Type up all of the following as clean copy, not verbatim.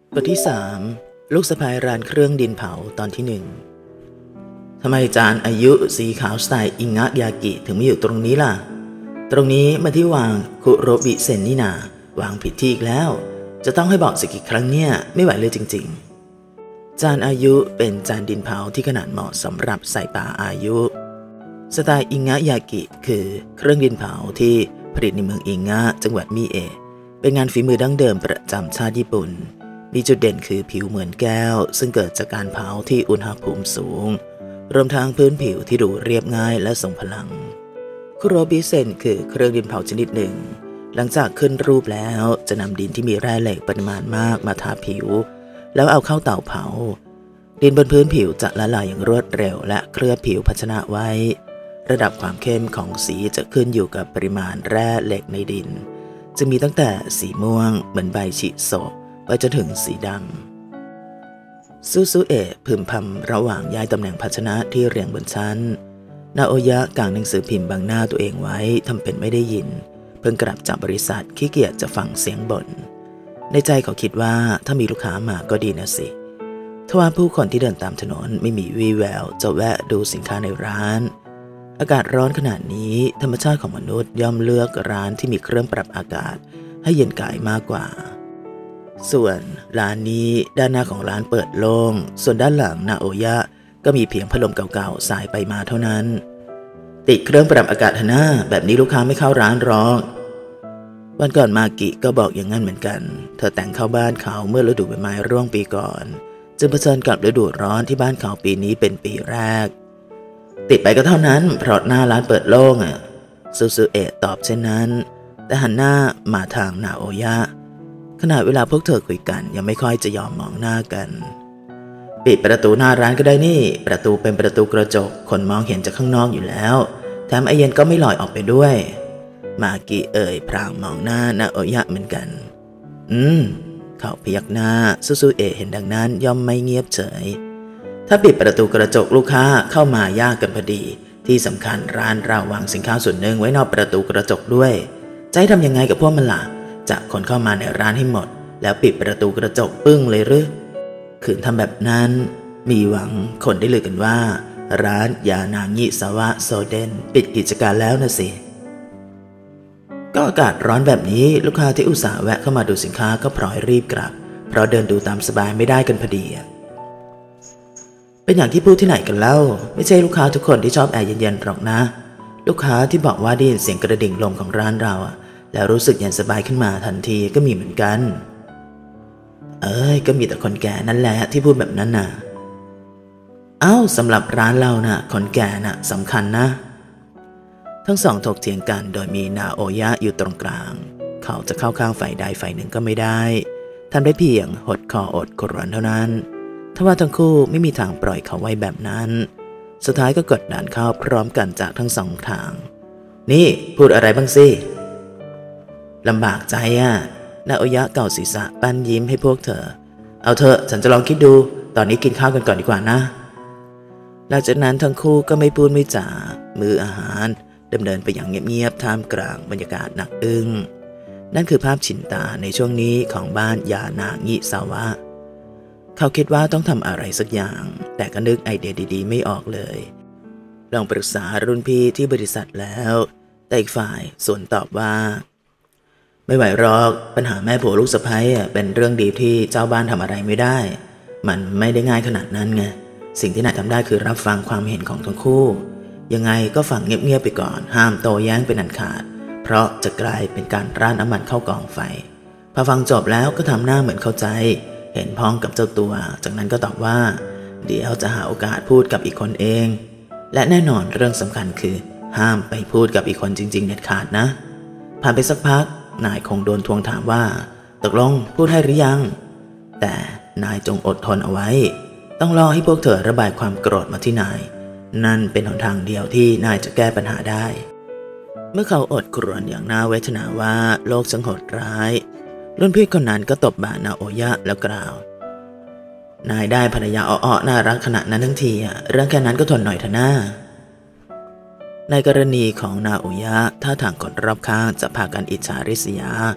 บทที่3ลูกสะใภ้ร้านเครื่องดินเผาตอนที่1ทำไมจานอายุสีขาวสไตล์อิงะยากิถึงไม่อยู่ตรงนี้ล่ะตรงนี้มาที่วางคุโรบิเซนนี่นาวางผิดที่อีกแล้วจะต้องให้บอกสักกี่ครั้งเนี่ยไม่ไหวเลยจริงๆจานอายุเป็นจานดินเผาที่ขนาดเหมาะสำหรับใส่ปลาอายุสไตล์อิงะยากิคือเครื่องดินเผาที่ผลิตในเมืองอิงะจังหวัดมิเอะเป็นงานฝีมือดั้งเดิมประจำชาติญี่ปุ่นมีจุดเด่นคือผิวเหมือนแก้วซึ่งเกิดจากการเผาที่อุณหภูมิสูงรวมทั้งพื้นผิวที่ดูเรียบง่ายและทรงพลังคุโรบิเซนคือเครื่องดินเผาชนิดหนึ่งหลังจากขึ้นรูปแล้วจะนำดินที่มีแร่เหล็กปริมาณมากมาทาผิวแล้วเอาเข้าเตาเผาดินบนพื้นผิวจะละลายอย่างรวดเร็วและเคลือบผิวภาชนะไว้ระดับความเข้มของสีจะขึ้นอยู่กับปริมาณแร่เหล็กในดินจะมีตั้งแต่สีม่วงเหมือนใบชิโซะไปจนถึงสีดำซูเอะพึมพำระหว่างย้ายตำแหน่งภาชนะที่เรียงบนชั้นนาโอยะกางหนังสือพิมพ์บังหน้าตัวเองไว้ทำเป็นไม่ได้ยินเพิ่งกลับจากบริษัทขี้เกียจจะฟังเสียงบ่นในใจเขาคิดว่าถ้ามีลูกค้ามาก็ดีนะสิทว่าผู้คนที่เดินตามถนนไม่มีวี่แววจะแวะดูสินค้าในร้านอากาศร้อนขนาดนี้ธรรมชาติของมนุษย์ย่อมเลือกร้านที่มีเครื่องปรับอากาศให้เย็นกายมากกว่าส่วนร้านนี้ด้านหน้าของร้านเปิดโล่งส่วนด้านหลังนาโอยะก็มีเพียงพัดลมเก่าๆสายไปมาเท่านั้นติดเครื่องปรับอากาศหน้าแบบนี้ลูกค้าไม่เข้าร้านหรอกวันก่อนมากิก็บอกอย่างนั้นเหมือนกันเธอแต่งเข้าบ้านเขาเมื่อฤดูใบไม้ร่วงปีก่อนจึงเผชิญกับฤดูร้อนที่บ้านเขาปีนี้เป็นปีแรกติดไปก็เท่านั้นเพราะหน้าร้านเปิดโล่งซูเอะตอบเช่นนั้นแต่หันหน้ามาทางนาโอยะขณะเวลาพวกเธอคุยกันยังไม่ค่อยจะยอมมองหน้ากันปิดประตูหน้าร้านก็ได้นี่ประตูเป็นประตูกระจกคนมองเห็นจากข้างนอกอยู่แล้วแถมไอเย็นก็ไม่ลอยออกไปด้วยมากิเอ่ยพรางมองหน้านาโอยะเหมือนกันเขาพยักหน้าซูเอะเห็นดังนั้นย่อมไม่เงียบเฉยถ้าปิดประตูกระจกลูกค้าเข้ามายากกันพอดีที่สำคัญร้านเราวางสินค้าส่วนหนึ่งไว้นอกประตูกระจกด้วยจะให้ทำยังไงกับพวกมันล่ะจะคนเข้ามาในร้านให้หมดแล้วปิดประตูกระจกปึ้งเลยหรือขืนทำแบบนั้นมีหวังคนได้ลือกันว่าร้านยานางิสาวะโซเดนปิดกิจการแล้วนะสิก็อากาศร้อนแบบนี้ลูกค้าที่อุตส่าห์แวะเข้ามาดูสินค้าก็พลอยรีบกลับเพราะเดินดูตามสบายไม่ได้กันพอดีเป็นอย่างที่พูดที่ไหนกันเล่าไม่ใช่ลูกค้าทุกคนที่ชอบแอร์เย็นๆหรอกนะลูกค้าที่บอกว่าได้ยินเสียงกระดิ่งลมของร้านเราแล้วรู้สึกเย็นสบายขึ้นมาทันทีก็มีเหมือนกันก็มีแต่คนแก่นั่นแหละที่พูดแบบนั้นน่ะสำหรับร้านเราน่ะคนแก่น่ะสำคัญนะทั้งสองถกเถียงกันโดยมีนาโอยะอยู่ตรงกลางเขาจะเข้าข้างฝ่ายใดฝ่ายหนึ่งก็ไม่ได้ทำได้เพียงหดคออดกรนเท่านั้นทว่าทั้งคู่ไม่มีทางปล่อยเขาไว้แบบนั้นสุดท้ายก็กดดันเข้าพร้อมกันจากทั้งสองทางนี่พูดอะไรบ้างสิลำบากใจนาโอยะเก่าศีรษะปั้นยิ้มให้พวกเธอเอาเถอะฉันจะลองคิดดูตอนนี้กินข้าวกันก่อนดีกว่านะหลังจากนั้นทั้งคู่ก็ไม่พูดไม่จามื้ออาหารดำเนินไปอย่างเงียบๆท่ามกลางบรรยากาศหนักอึ้งนั่นคือภาพชินตาในช่วงนี้ของบ้านยานางิสาวะเขาคิดว่าต้องทำอะไรสักอย่างแต่ก็นึกไอเดียดีๆไม่ออกเลยลองปรึกษารุ่นพี่ที่บริษัทแล้วแต่อีกฝ่ายสวนตอบว่าไม่ไหวหรอกปัญหาแม่ผัวลูกสะใภ้เป็นเรื่องดีที่เจ้าบ้านทำอะไรไม่ได้มันไม่ได้ง่ายขนาดนั้นไงสิ่งที่นายทำได้คือรับฟังความเห็นของทั้งคู่ยังไงก็ฟังเงียบๆไปก่อนห้ามโต้แย้งเป็นอันขาดเพราะจะกลายเป็นการราดน้ำมันเข้ากองไฟพอฟังจบแล้วก็ทำหน้าเหมือนเข้าใจเห็นพ้องกับเจ้าตัวจากนั้นก็ตอบว่าเดี๋ยวจะหาโอกาสพูดกับอีกคนเองและแน่นอนเรื่องสำคัญคือห้ามไปพูดกับอีกคนจริงๆเด็ดขาดนะผ่านไปสักพักนายคงโดนทวงถามว่าตกลงพูดให้หรือยังแต่นายจงอดทนเอาไว้ต้องรอให้พวกเธอระบายความโกรธมาที่นายนั่นเป็นหนทางเดียวที่นายจะแก้ปัญหาได้เมื่อเขาอดกรวนอย่างน่าเวทนาว่าโลกช่างโหดร้ายรุ่นพี่คนนั้นก็ตบบ่านาโอยะแล้วกล่าวนายได้ภรรยาอ้อๆน่ารักขนาดนั้นทั้งทีเรื่องแค่นั้นก็ทนหน่อยเถอะนะในกรณีของนาโอยะท่าทางคนรอบข้างจะพากันอิจฉาริษยา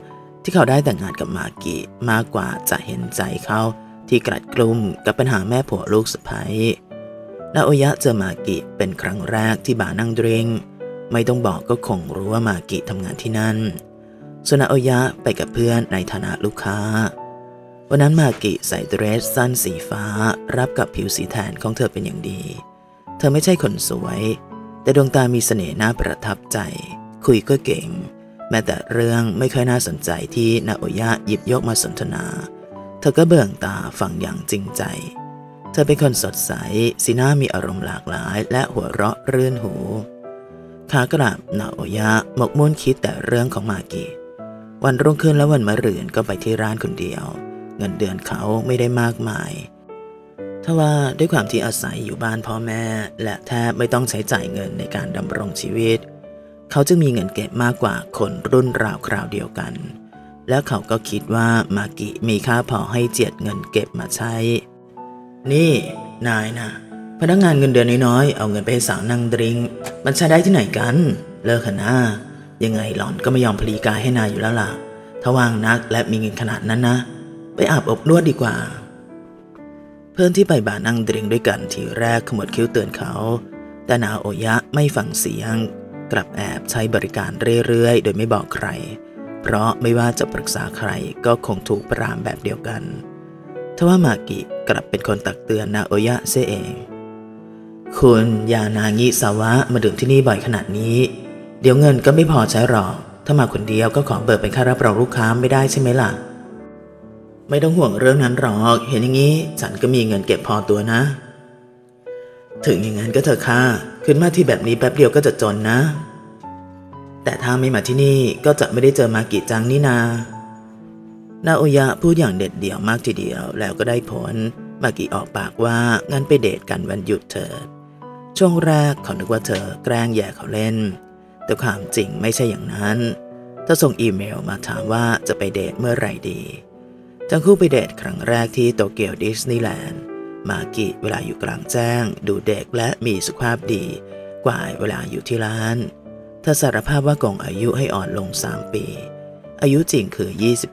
ที่เขาได้แต่งงานกับมากิมากกว่าจะเห็นใจเขาที่กลัดกลุ้มกับปัญหาแม่ผัวลูกสะใภ้นาโอยะเจอมากิเป็นครั้งแรกที่บาร์นั่งดริงไม่ต้องบอกก็คงรู้ว่ามากิทำงานที่นั่นส่วนนาโอยะไปกับเพื่อนในฐานะลูกค้าวันนั้นมากิใส่เดรสสั้นสีฟ้ารับกับผิวสีแทนของเธอเป็นอย่างดีเธอไม่ใช่คนสวยแต่ดวงตามีเสน่ห์น่าประทับใจคุยก็เก่งแม้แต่เรื่องไม่ค่อยน่าสนใจที่นาโอยะหยิบยกมาสนทนาเธอก็เบิ่งตาฟังอย่างจริงใจเธอเป็นคนสดใสสีหน้ามีอารมณ์หลากหลายและหัวเราะรื่นหูขากลับนาโอยะหมกมุ่นคิดแต่เรื่องของมากิวันรุ่งขึ้นและวันมะรืนก็ไปที่ร้านคนเดียวเงินเดือนเขาไม่ได้มากมายทว่าด้วยความที่อาศัยอยู่บ้านพ่อแม่และแทบไม่ต้องใช้จ่ายเงินในการดำรงชีวิตเขาจึงมีเงินเก็บมากกว่าคนรุ่นราวคราวเดียวกันแล้วเขาก็คิดว่ามากิมีค่าพอให้เจียดเงินเก็บมาใช้นี่นายนะพนักงานเงินเดือนน้อยๆเอาเงินไปให้สาวนั่งดริงมันใช้ได้ที่ไหนกันเลิกค่ะนะยังไงหล่อนก็ไม่ยอมพลีกายให้นายอยู่แล้วล่ะถ้าว่างนักและมีเงินขนาดนั้นนะไปอาบอบนวดดีกว่าเพื่อนที่ไปบาร์นั่งดริงด้วยกันทีแรกขมวดคิ้วเตือนเขาแต่นาโอยะไม่ฟังเสียงกลับแอบใช้บริการเรื่อยๆโดยไม่บอกใครเพราะไม่ว่าจะปรึกษาใครก็คงถูกปรามแบบเดียวกันทว่ามากิกลับเป็นคนตักเตือนนาโอยะเสียเองคุณอย่านางิซาวะมาดื่มที่นี่บ่อยขนาดนี้เดี๋ยวเงินก็ไม่พอใช้หรอกถ้ามาคนเดียวก็ขอเบิกเป็นค่ารับรองลูกค้าไม่ได้ใช่ไหมล่ะไม่ต้องห่วงเรื่องนั้นหรอกเห็นอย่างนี้ฉันก็มีเงินเก็บพอตัวนะถึงอย่างนั้นก็เถอะค่ะขึ้นมาที่แบบนี้แป๊บเดียวก็จะจนนะแต่ถ้าไม่มาที่นี่ก็จะไม่ได้เจอมากิจังนี่นาโอยะพูดอย่างเด็ดเดี่ยวมากทีเดียวแล้วก็ได้ผลมากิออกปากว่างั้นไปเดทกันวันหยุดเถิดช่วงแรกเขานึกว่าเธอแกล้งแย่เขาเล่นแต่ความจริงไม่ใช่อย่างนั้นเธอส่งอีเมลมาถามว่าจะไปเดทเมื่อไหร่ดีทั้งคู่ไปเดทครั้งแรกที่โตเกียวดิสนีย์แลนด์มากิเวลาอยู่กลางแจ้งดูเด็กและมีสุขภาพดีกว่าเวลาอยู่ที่ร้านเธอสารภาพว่าโกงอายุให้อ่อนลง3 ปีอายุจริงคือ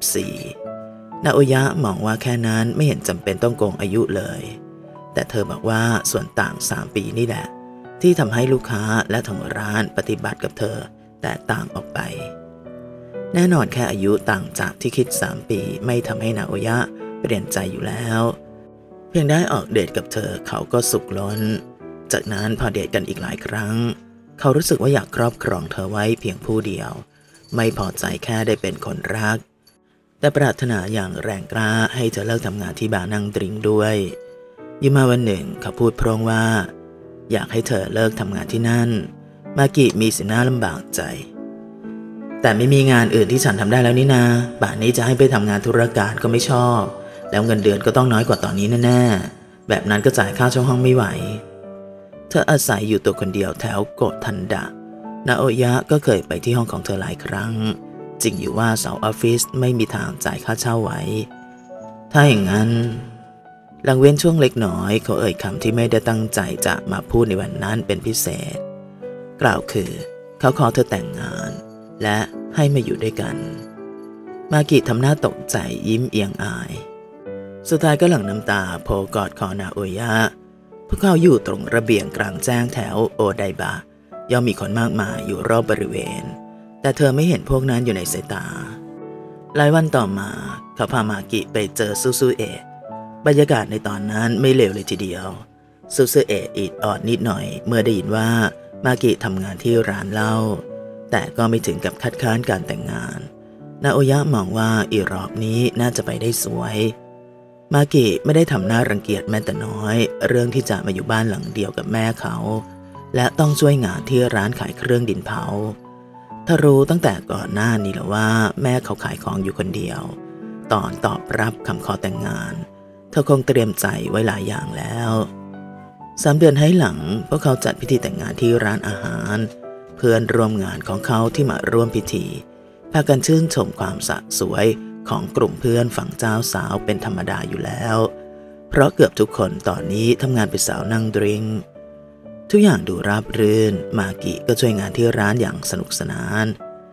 24นาโอยะมองว่าแค่นั้นไม่เห็นจำเป็นต้องโกงอายุเลยแต่เธอบอกว่าส่วนต่าง3 ปีนี่แหละที่ทำให้ลูกค้าและทางร้านปฏิบัติกับเธอแตกต่างออกไปแน่นอนแค่อายุต่างจากที่คิด3 ปีไม่ทำให้นาโอยะเปลี่ยนใจอยู่แล้วเพียงได้ออกเดทกับเธอเขาก็สุขล้นจากนั้นพอเดทกันอีกหลายครั้งเขารู้สึกว่าอยากครอบครองเธอไว้เพียงผู้เดียวไม่พอใจแค่ได้เป็นคนรักแต่ปรารถนาอย่างแรงกล้าให้เธอเลิกทำงานที่บาร์นั่งดริงด้วยยิ่งมาวันหนึ่งเขาพูดพร่งว่าอยากให้เธอเลิกทำงานที่นั่นมากิมีสีหน้าลำบากใจแต่ไม่มีงานอื่นที่ฉันทำได้แล้วนี่นาป่านนี้จะให้ไปทำงานธุรการก็ไม่ชอบแล้วเงินเดือนก็ต้องน้อยกว่าตอนนี้แน่ๆแบบนั้นก็จ่ายค่าเช่าห้องไม่ไหวเธออาศัยอยู่ตัวคนเดียวแถวโกทันดะนาโอยะก็เคยไปที่ห้องของเธอหลายครั้งจริงอยู่ว่าเสาออฟฟิศไม่มีทางจ่ายค่าเช่าไว้ถ้าอย่างนั้นหลังเว้นช่วงเล็กน้อยเขาเอ่ยคำที่ไม่ได้ตั้งใจจะมาพูดในวันนั้นเป็นพิเศษกล่าวคือเขาขอเธอแต่งงานและให้มาอยู่ด้วยกันมากิทำหน้าตกใจยิ้มเอียงอายสุดท้ายก็หลั่งน้ำตาโผล่กอดคอนาโอยะพวกเขาอยู่ตรงระเบียงกลางแจ้งแถวโอไดบะย่อมมีคนมากมายอยู่รอบบริเวณแต่เธอไม่เห็นพวกนั้นอยู่ในสายตาหลายวันต่อมาเขาพามากิไปเจอซูซูเอะบรรยากาศในตอนนั้นไม่เลวเลยทีเดียวซูซูเอะอิดออดนิดหน่อยเมื่อได้ยินว่ามากิทำงานที่ร้านเหล้าแต่ก็ไม่ถึงกับคัดค้านการแต่งงานนาโอยะมองว่าอีรอบนี้น่าจะไปได้สวยมากิไม่ได้ทำหน้ารังเกียจแม้แต่น้อยเรื่องที่จะมาอยู่บ้านหลังเดียวกับแม่เขาและต้องช่วยงานที่ร้านขายเครื่องดินเผาถ้ารู้ตั้งแต่ก่อนหน้านี้แล้วว่าแม่เขาขายของอยู่คนเดียวตอนตอบรับคำขอแต่งงานเธอคงเตรียมใจไว้หลายอย่างแล้ว3 เดือนให้หลังพวกเขาจัดพิธีแต่งงานที่ร้านอาหารเพื่อนร่วมงานของเขาที่มาร่วมพิธีพากันชื่นชมความสะสวยของกลุ่มเพื่อนฝั่งเจ้าสาวเป็นธรรมดาอยู่แล้วเพราะเกือบทุกคนตอนนี้ทำงานเป็นสาวนั่งดริงทุกอย่างดูราบรื่นมากิก็ช่วยงานที่ร้านอย่างสนุกสนาน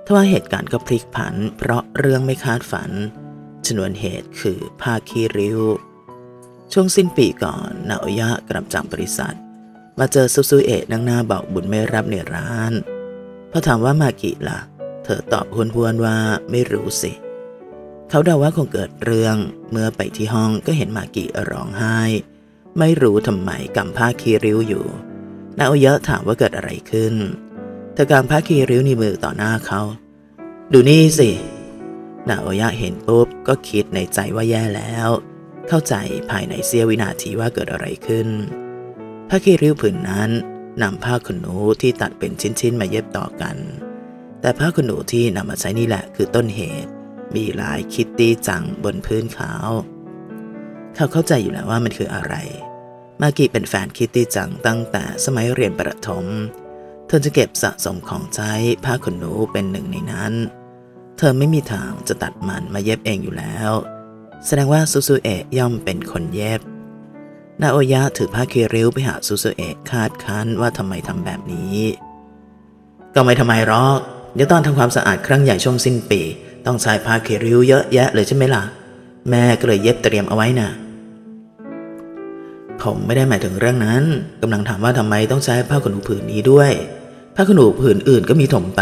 ทว่าเหตุการณ์ก็พลิกผันเพราะเรื่องไม่คาดฝันชนวนเหตุคือผ้าคีริ้วช่วงสิ้นปีก่อนนาโอยะกลับจากบริษัทมาเจอซูเอะนั่งหน้าบอกบุญไม่รับในร้านพอถามว่ามากิล่ะเธอตอบพวนๆว่าไม่รู้สิเขาเดาว่าคงเกิดเรื่องเมื่อไปที่ห้องก็เห็นมากิร้องไห้ไม่รู้ทำไมกำผ้าคีริ้วอยู่นาโอยะถามว่าเกิดอะไรขึ้นเธอกำผ้าคีริ้วในมือต่อหน้าเขาดูนี่สินาโอยะเห็นปุ๊บก็คิดในใจว่าแย่แล้วเข้าใจภายในเสี้ยววินาทีว่าเกิดอะไรขึ้นผ้าคีริ้วผืนนั้นนำผ้าขนหนูที่ตัดเป็นชิ้นๆมาเย็บต่อกันแต่ผ้าขนหนูที่นำมาใช้นี่แหละคือต้นเหตุมีลายคิตตี้จังบนพื้นขาวเขาเข้าใจอยู่แล้วว่ามันคืออะไรมากิเป็นแฟนคิตตี้จังตั้งแต่สมัยเรียนประถมเธอจะเก็บสะสมของใช้ผ้าขนหนูเป็นหนึ่งในนั้นเธอไม่มีทางจะตัดมันมาเย็บเองอยู่แล้วแสดงว่าซูเอะย่อมเป็นคนเย็บนาโอยะถือผ้าคีริ้วไปหาซูเอะคาดคั้นว่าทำไมทำแบบนี้ก็ไม่ทำไมหรอกเดี๋ยวตอนทำความสะอาดครั้งใหญ่ช่วงสิ้นปีต้องใช้ผ้าคีริ้วเยอะแยะเลยใช่ไหมล่ะแม่ก็เลยเย็บเตรียมเอาไว้น่ะผมไม่ได้หมายถึงเรื่องนั้นกำลังถามว่าทำไมต้องใช้ผ้าขนหนูผืนนี้ด้วยผ้าขนหนูผืนอื่นก็มีถมไป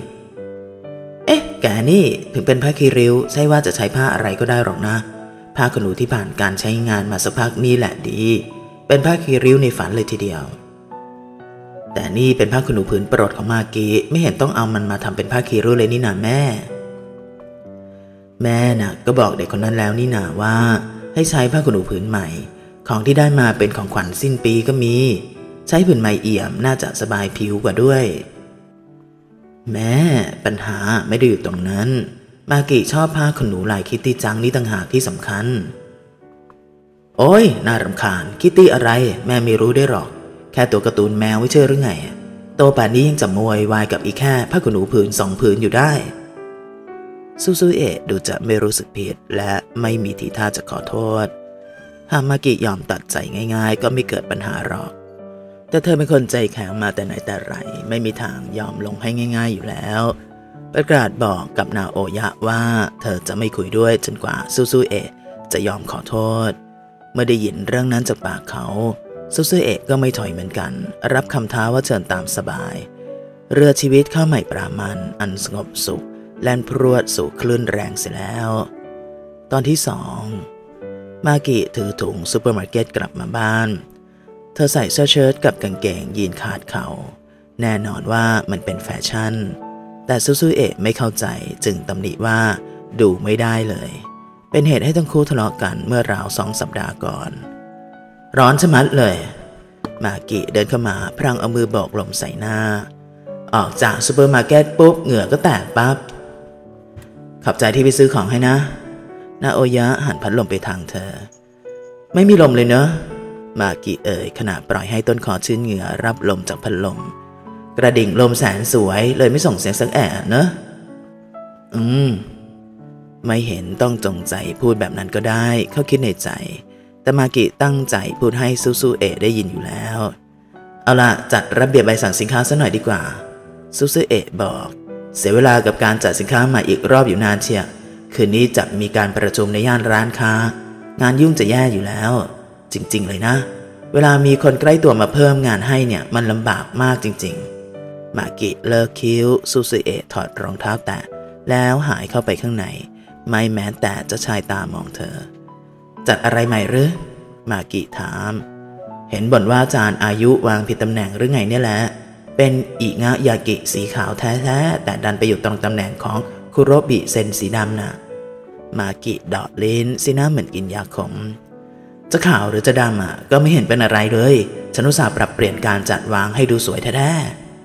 แกนี่ถึงเป็นผ้าคีริ้วใช่ว่าจะใช้ผ้าอะไรก็ได้หรอกนะผ้าขนหนูที่ผ่านการใช้งานมาสักพักนี่แหละดีเป็นผ้าคีริ้วในฝันเลยทีเดียวแต่นี่เป็นผ้าขนหนูผืนโปรดของมากิไม่เห็นต้องเอามันมาทำเป็นผ้าคีริ้วเลยนี่นาแม่น่ะก็บอกเด็กคนนั้นแล้วนี่นาว่าให้ใช้ผ้าขนหนูผืนใหม่ของที่ได้มาเป็นของขวัญสิ้นปีก็มีใช้ผืนใหม่เอี่ยมน่าจะสบายผิวกว่าด้วยแม่ปัญหาไม่ได้อยู่ตรงนั้นมากิชอบผ้าขนหนูลายคิตตี้จังนี่ต่างหากที่สำคัญโอ้ยน่ารำคาญคิตตี้อะไรแม่ไม่รู้ได้หรอกแค่ตัวการ์ตูนแมวไม่เชื่อหรือไงโตป่านนี้ยังจะโวยวายกับอีแค่ผ้าขนหนูผืน2 ผืนอยู่ได้ซูเอะดูจะไม่รู้สึกผิดและไม่มีทีท่าจะขอโทษหากมากิยอมตัดใจง่ายๆก็ไม่เกิดปัญหาหรอกแต่เธอเป็นคนใจแข็งมาแต่ไหนแต่ไรไม่มีทางยอมลงให้ง่ายๆอยู่แล้วประกาศบอกกับนาโอยะว่าเธอจะไม่คุยด้วยจนกว่าซูเอะจะยอมขอโทษเมื่อได้ยินเรื่องนั้นจากปากเขาซูเอะก็ไม่ถอยเหมือนกันรับคำท้าว่าเชิญตามสบายเรือชีวิตข้าวใหม่ปรามันอันสงบสุขแล่นพรวดสู่คลื่นแรงเสียแล้วตอนที่2มากิถือถุงซูเปอร์มาร์เก็ตกลับมาบ้านเธอใส่เสื้อเชิ้ตกับกางเกงยีนขาดเข่าแน่นอนว่ามันเป็นแฟชั่นแต่ซูเอะไม่เข้าใจจึงตำหนิว่าดูไม่ได้เลยเป็นเหตุให้ทั้งคู่ทะเลาะกันเมื่อราว2 สัปดาห์ก่อนร้อนชะมัดเลยมากิเดินเข้ามาพลางเอามือโบกลมใส่หน้าออกจากซูเปอร์มาร์เก็ตปุ๊บเหงื่อก็แตกปั๊บขอบใจที่ไปซื้อของให้นะนาโอยะหันพัดลมไปทางเธอไม่มีลมเลยเนอะมากิขณะปล่อยให้ต้นคอชื้นเหงื่อรับลมจากพัดลมกระดิ่งลมแสนสวยเลยไม่ส่งเสียงสักแอะเนอะไม่เห็นต้องจงใจพูดแบบนั้นก็ได้เขาคิดในใจแต่มากิตั้งใจพูดให้ซูเอะได้ยินอยู่แล้วเอาล่ะจัดระเบียบใบสั่งสินค้าซะหน่อยดีกว่าซูเอะบอกเสียเวลากับการจัดสินค้าใหม่อีกรอบอยู่นานเชียคืนนี้จะมีการประชุมในย่านร้านค้างานยุ่งจะแย่อยู่แล้วจริงๆเลยนะเวลามีคนใกล้ตัวมาเพิ่มงานให้เนี่ยมันลำบากมากจริงๆมากิเลิกคิ้วซูเอะถอดรองเท้าแตะแล้วหายเข้าไปข้างในไม่แม้แต่จะชายตามองเธอจัดอะไรใหม่หรือมากิถามเห็นบ่นว่าอาจารย์อายุวางผิดตำแหน่งหรือไงเนี่ยแหละเป็นอิงะยากิสีขาวแท้ๆแต่ดันไปอยู่ตรงตำแหน่งของคุโรบิเซนสีดำน่ะมากิเดาะลิ้นสีหน้าเหมือนกินยาขมจะขาวหรือจะดำก็ไม่เห็นเป็นอะไรเลยฉันอุตส่าห์ปรับเปลี่ยนการจัดวางให้ดูสวยแท้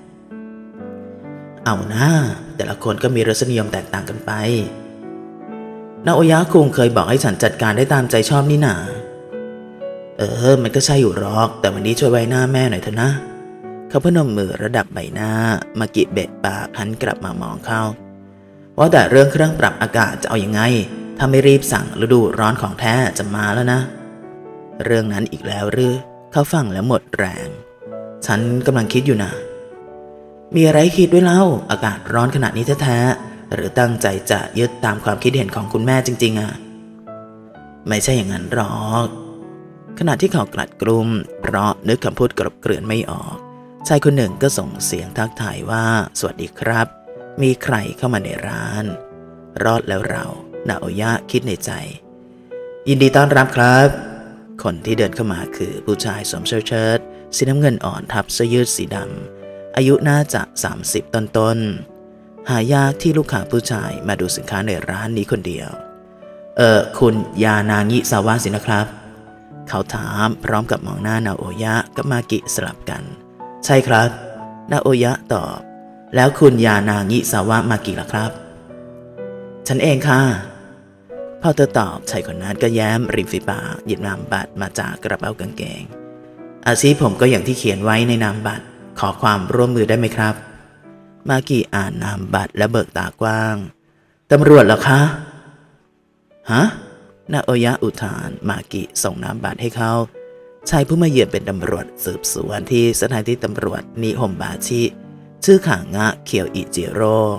ๆเอานะแต่ละคนก็มีรสนิยมแตกต่างกันไปนาโอยะคุงเคยบอกให้ฉันจัดการได้ตามใจชอบนี่นามันก็ใช่อยู่หรอกแต่วันนี้ช่วยไว้หน้าแม่หน่อยเถอะนะเขาพนมมือระดับใบหน้ามากิเบะปากหันกลับมามองเขาว่าแต่เรื่องเครื่องปรับอากาศจะเอายังไงถ้าไม่รีบสั่งฤดูร้อนของแท้จะมาแล้วนะเรื่องนั้นอีกแล้วหรือเขาฟังแล้วหมดแรงฉันกำลังคิดอยู่นะมีอะไรคิดด้วยเล่าอากาศร้อนขนาดนี้แท้ๆหรือตั้งใจจะยึดตามความคิดเห็นของคุณแม่จริงๆอ่ะไม่ใช่อย่างนั้นหรอกขณะที่เขากลัดกลุ้มเพราะนึกคำพูดกรบเกลื่อนไม่ออกชายคนหนึ่งก็ส่งเสียงทักทายว่าสวัสดีครับมีใครเข้ามาในร้านรอดแล้วเรานาโอยะคิดในใจยินดีต้อนรับครับคนที่เดินเข้ามาคือผู้ชายสวมเสื้อเชิ้ตสีน้ำเงินอ่อนทับเสื้อยืดสีดำอายุน่าจะ30ต้นๆหายากที่ลูกค้าผู้ชายมาดูสินค้าในร้านนี้คนเดียวคุณยานางิซาวะสินะครับเขาถามพร้อมกับมองหน้านาโอยะกับมากิสลับกันใช่ครับนาโอยะตอบแล้วคุณยานางิซาวะมากิล่ะครับฉันเองค่ะพอเธอตอบชายคนนั้นก็แย้มริมฝีปากหยิบนามบัตรมาจากกระเป๋ากางเกงอาชีพผมก็อย่างที่เขียนไว้ในนามบัตรขอความร่วมมือได้ไหมครับมากิอ่านนามบัตรและเบิกตากว้างตำรวจเหรอคะฮะนาโอยะอุทานมากิส่งนามบัตรให้เขาชายผู้มาเยือนเป็นตำรวจสืบสวนที่สถานีตำรวจนิฮมบาชิชื่อขางะเคียวอิจิโร่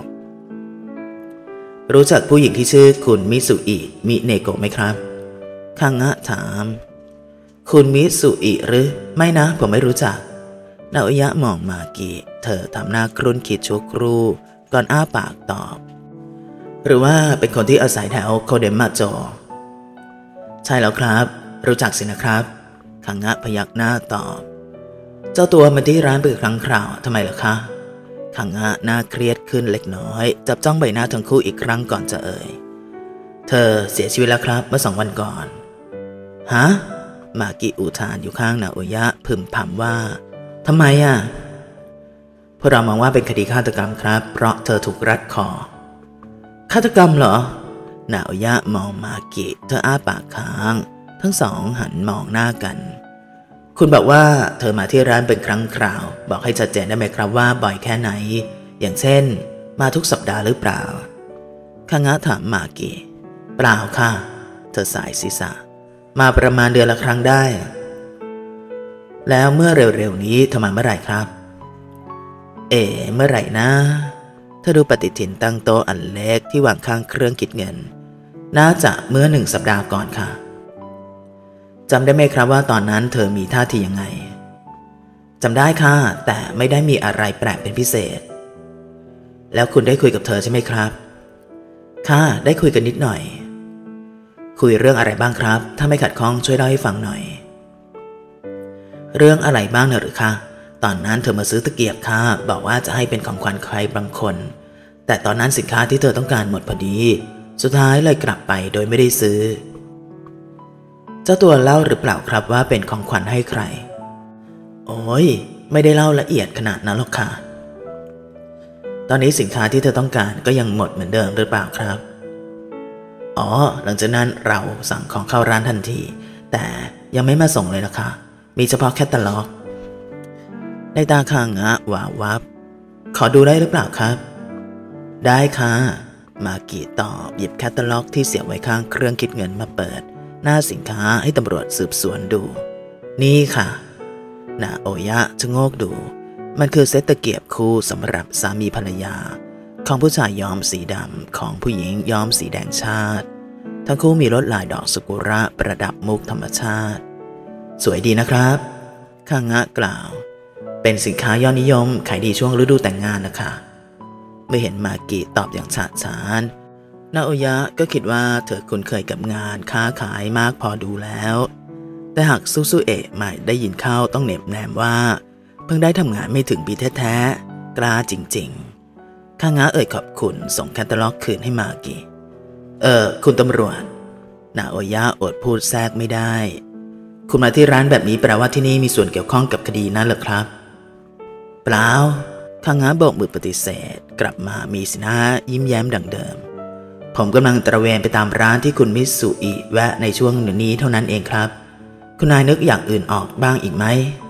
รู้จักผู้หญิงที่ชื่อคุณมิสุอิมิเนโกะไหมครับขางะถามคุณมิสุอิหรือไม่นะผมไม่รู้จักนาโอยะมองมากิเธอทำหน้าครุ่นคิดชั่วครู่ก่อนอ้าปากตอบหรือว่าเป็นคนที่อาศัยแถวโคเดมมาโจใช่แล้วครับรู้จักสินะครับขางะพยักหน้าตอบเจ้าตัวมาที่ร้านเป็นครั้งคราวทำไมล่ะคะขางะหน้าเครียดขึ้นเล็กน้อยจับจ้องใบหน้าทั้งคู่อีกครั้งก่อนจะเอ่ยเธอเสียชีวิตแล้วครับเมื่อ2 วันก่อนฮะมากิอุทานอยู่ข้างนาโอยะพึมพำว่าทำไมอ่ะพวกเรามองว่าเป็นคดีฆาตกรรมครับเพราะเธอถูกรัดคอฆาตกรรมเหรอนาโอยะมองมากิเธออ้าปากค้างทั้งสองหันมองหน้ากันคุณบอกว่าเธอมาที่ร้านเป็นครั้งคราวบอกให้ชัดเจนได้ไหมครับว่าบ่อยแค่ไหนอย่างเช่นมาทุกสัปดาห์หรือเปล่าขางะถามมากิเปล่าค่ะเธอสายศีรษะมาประมาณเดือนละครั้งได้แล้วเมื่อเร็วๆนี้เธอมาเมื่อไหร่ครับเมื่อไหร่นะเธอดูปฏิทินตั้งโต๊ะอันเล็กที่วางข้างเครื่องคิดเงินน่าจะเมื่อ1 สัปดาห์ก่อนค่ะจำได้ไหมครับว่าตอนนั้นเธอมีท่าทียังไงจำได้ค่ะแต่ไม่ได้มีอะไรแปลกเป็นพิเศษแล้วคุณได้คุยกับเธอใช่ไหมครับค่ะได้คุยกันนิดหน่อยคุยเรื่องอะไรบ้างครับถ้าไม่ขัดข้องช่วยเล่าให้ฟังหน่อยเรื่องอะไรบ้างเนี่ยหรือคะตอนนั้นเธอมาซื้อตะเกียบค่ะบอกว่าจะให้เป็นของขวัญใครบางคนแต่ตอนนั้นสินค้าที่เธอต้องการหมดพอดีสุดท้ายเลยกลับไปโดยไม่ได้ซื้อเจ้าตัวเล่าหรือเปล่าครับว่าเป็นของขวัญให้ใครโอ้ยไม่ได้เล่าละเอียดขนาดนั้นหรอกค่ะตอนนี้สินค้าที่เธอต้องการก็ยังหมดเหมือนเดิมหรือเปล่าครับหลังจากนั้นเราสั่งของเข้าร้านทันทีแต่ยังไม่มาส่งเลยล่ะค่ะมีเฉพาะแคตตาล็อกในตาขางะวาววับขอดูได้หรือเปล่าครับได้ค่ะมากิตอบหยิบแคตตาล็อกที่เสียบไว้ข้างเครื่องคิดเงินมาเปิดหน้าสินค้าให้ตำรวจสืบสวนดูนี่ค่ะนาโอยะชะโงกดูมันคือเซตตะเกียบคู่สำหรับสามีภรรยาของผู้ชายย้อมสีดำของผู้หญิงย้อมสีแดงชาติทั้งคู่มีลวดลายดอกซากุระประดับมุกธรรมชาติสวยดีนะครับขางะกล่าวเป็นสินค้ายอดนิยมขายดีช่วงฤดูแต่งงานนะคะเมื่อเห็นมากิตอบอย่างฉะฉานนาโอยะก็คิดว่าเธอคุ้นเคยกับงานค้าขายมากพอดูแล้วแต่หากซูเอะไม่ได้ยินเข้าต้องเหน็บแนมว่าเพิ่งได้ทำงานไม่ถึงปีแท้ๆกล้าจริงๆขางะเอ่ยขอบคุณส่งแคตตาล็อกคืนให้มากิคุณตำรวจนาโอยะอดพูดแทรกไม่ได้คุณมาที่ร้านแบบนี้แปลว่าที่นี่มีส่วนเกี่ยวข้องกับคดีนั้นเหรอครับเปล่าขางะโบกมือปฏิเสธกลับมามีสีหน้ายิ้มแย้มดังเดิมผมกำลังตระเวนไปตามร้านที่คุณมิสุอิแวะในช่วงนี้เท่านั้นเองครับคุณนายนึกอย่างอื่นออกบ้างอีกไหม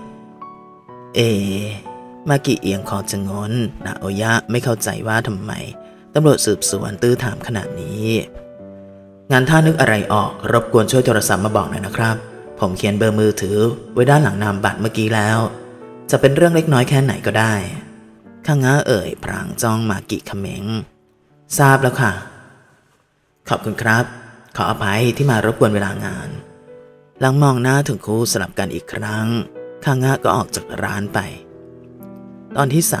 มากิเอียงคอจะงนนาโอยะไม่เข้าใจว่าทำไมตำรวจสืบสวนตื้อถามขนาดนี้งานถ้านึกอะไรออกรบกวนช่วยโทรศัพท์มาบอกหน่อยนะครับผมเขียนเบอร์มือถือไว้ด้านหลังนามบัตรเมื่อกี้แล้วจะเป็นเรื่องเล็กน้อยแค่ไหนก็ได้ข้างง้าเอ่ยพรางจ้องมากิเขม็งทราบแล้วค่ะขอบคุณครับขออภัยที่มารบกวนเวลางานหลังมองหน้าถึงคู่สลับกันอีกครั้งข้างง้าก็ออกจากร้านไปตอนที่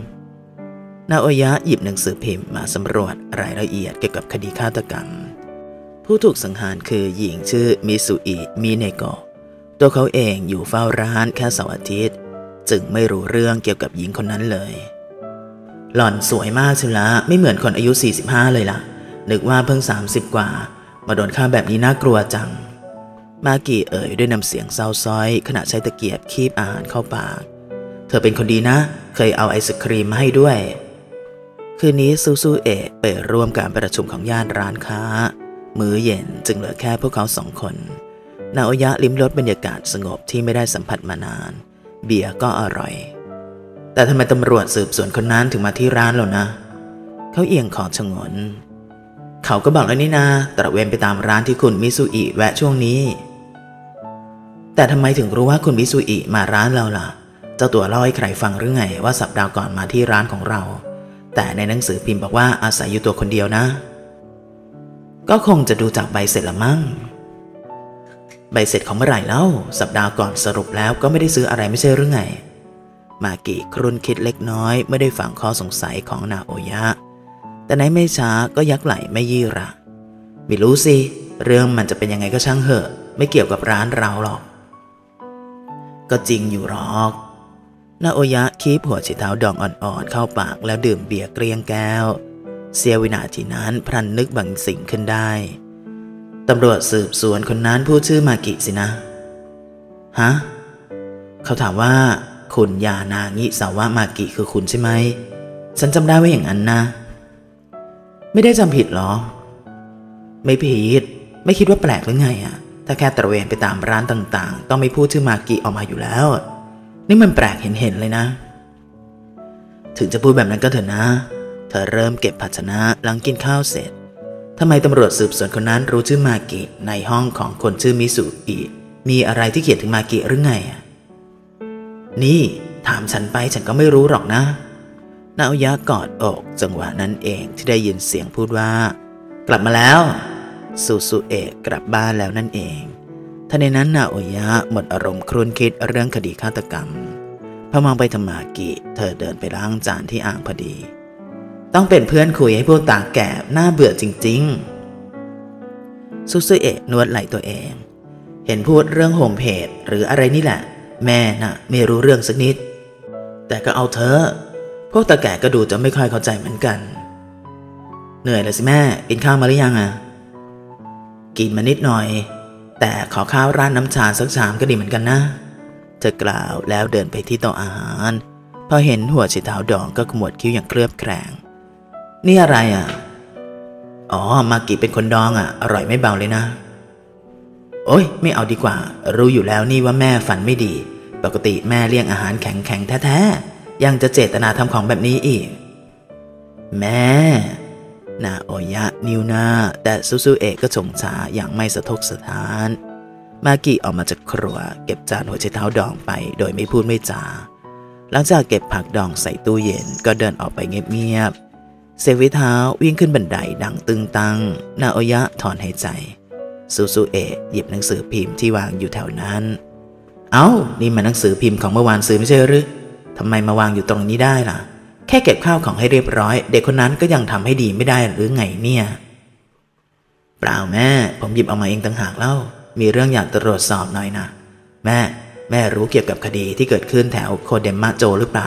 3นาโอยะหยิบหนังสือพิมพ์มาสำรวจรายละเอียดเกี่ยวกับคดีฆาตกรรมผู้ถูกสังหารคือหญิงชื่อมิซุอิมิเนโกะตัวเขาเองอยู่เฝ้าร้านแค่เสาร์อาทิตย์จึงไม่รู้เรื่องเกี่ยวกับหญิงคนนั้นเลยหล่อนสวยมากสิละไม่เหมือนคนอายุ45เลยล่ะนึกว่าเพิ่ง30กว่ามาโดนฆ่าแบบนี้น่ากลัวจังมากิเอ่ยด้วยน้ำเสียงเศร้าซ้อยขณะใช้ตะเกียบคีบอาหารเข้าปากเธอเป็นคนดีนะเคยเอาไอศครีมมาให้ด้วยคืนนี้ซูเอะไปร่วมการประชุมของญาติร้านค้ามื้อเย็นจึงเหลือแค่พวกเขา2 คนนาโอยะลิ้มรสบรรยากาศสงบที่ไม่ได้สัมผัสมานานเบียร์ก็อร่อยแต่ทำไมตำรวจสืบสวนคนนั้นถึงมาที่ร้านเรานะเขาเอียงคอชะงนเขาก็บอกแล้วนี่นาตระเวนไปตามร้านที่คุณมิซุอิแวะช่วงนี้แต่ทำไมถึงรู้ว่าคุณมิซุอิมาร้านเราล่ะเจ้าตัวเล่าให้ใครฟังหรือไงว่าสัปดาห์ก่อนมาที่ร้านของเราแต่ในหนังสือพิมพ์บอกว่าอาศัยอยู่ตัวคนเดียวนะก็คงจะดูจากใบเสร็จละมั้งใบเสร็จของเมื่อไหร่เล่าสัปดาห์ก่อนสรุปแล้วก็ไม่ได้ซื้ออะไรไม่ใช่หรือไงมากิครุ่นคิดเล็กน้อยไม่ได้ฟังข้อสงสัยของนาโอยะแต่ในไม่ช้าก็ยักไหล่ไม่ยี่ระไม่รู้สิเรื่องมันจะเป็นยังไงก็ช่างเหอะไม่เกี่ยวกับร้านเราหรอกก็จริงอยู่หรอกนาโอยะคีบหัวไชเท้าดองอ่อนๆเข้าปากแล้วดื่มเบียร์เกลี้ยงแก้วเสี้ยววินาทีนั้นพลันนึกบางสิ่งขึ้นได้ตำรวจสืบสวนคนนั้นพูดชื่อมากิสินะฮะเขาถามว่าคุณยานางิสาวะมากิคือคุณใช่ไหมฉันจำได้ว่าอย่างนั้นนะไม่ได้จำผิดหรอไม่ผิดไม่คิดว่าแปลกหรือไงอะถ้าแค่ตระเวนไปตามร้านต่างๆต้องไม่พูดชื่อมากิออกมาอยู่แล้วนี่มันแปลกเห็นเลยนะถึงจะพูดแบบนั้นก็เถอะนะเธอเริ่มเก็บภาชนะหลังกินข้าวเสร็จทำไมตำรวจสืบสวนคนนั้นรู้ชื่อมากิในห้องของคนชื่อมิสุอิมีอะไรที่เขียนถึงมากิหรือไงนี่ถามฉันไปฉันก็ไม่รู้หรอกนะนาโอยะกอดอกจังหวะนั้นเองที่ได้ยินเสียงพูดว่ากลับมาแล้วซูเอะกลับบ้านแล้วนั่นเองทันใดนั้นนาโอยะหมดอารมณ์ครุ่นคิดเรื่องคดีฆาตกรรมพอมองไปทางมากิเธอเดินไปล้างจานที่อ่างพอดีต้องเป็นเพื่อนคุยให้พวกตาแก่น่าเบื่อจริงๆซูเอะนวดไหล่ตัวเองเห็นพูดเรื่องโฮมเพจหรืออะไรนี่แหละแม่น่ะไม่รู้เรื่องสักนิดแต่ก็เอาเธอพวกตาแก่ก็ดูจะไม่ค่อยเข้าใจเหมือนกันเหนื่อยเลยสิแม่กินข้าวมาหรือยังกินมานิดหน่อยแต่ขอข้าวร้านน้ำชาสักชามก็ดีเหมือนกันนะเธอกล่าวแล้วเดินไปที่โต๊ะอาหารพอเห็นหัวไชเท้าดองก็ขมวดคิ้วอย่างเคลือบแคลงนี่อะไรอ๋อมากิเป็นคนดองอร่อยไม่เบาเลยนะโอ๊ยไม่เอาดีกว่ารู้อยู่แล้วนี่ว่าแม่ฝันไม่ดีปกติแม่เลี้ยงอาหารแข็งๆแท้ๆยังจะเจตนาทำของแบบนี้อีกแม่นาโอยะนิ้วหน้าแต่ซูเอะก็ชงชาอย่างไม่สะทกสะท้านมากิออกมาจากครัวเก็บจานหัวไชเท้าดองไปโดยไม่พูดไม่จาหลังจากเก็บผักดองใส่ตู้เย็นก็เดินออกไปเงียบๆเซวิเท้าวิ่งขึ้นบันไดดังตึงตังนาโอยะถอนหายใจซูเอะหยิบหนังสือพิมพ์ที่วางอยู่แถวนั้นเอ้านี่มันหนังสือพิมพ์ของเมื่อวานซื้อไม่ใช่หรือทำไมมาวางอยู่ตรงนี้ได้ล่ะแค่เก็บข้าวของให้เรียบร้อยเด็กคนนั้นก็ยังทำให้ดีไม่ได้หรือไงเนี่ยเปล่าแม่ผมหยิบเอามาเองต่างหากเล่ามีเรื่องอยากตรวจสอบหน่อยนะแม่รู้เกี่ยวกับคดีที่เกิดขึ้นแถวโคเดมะโจหรือเปล่า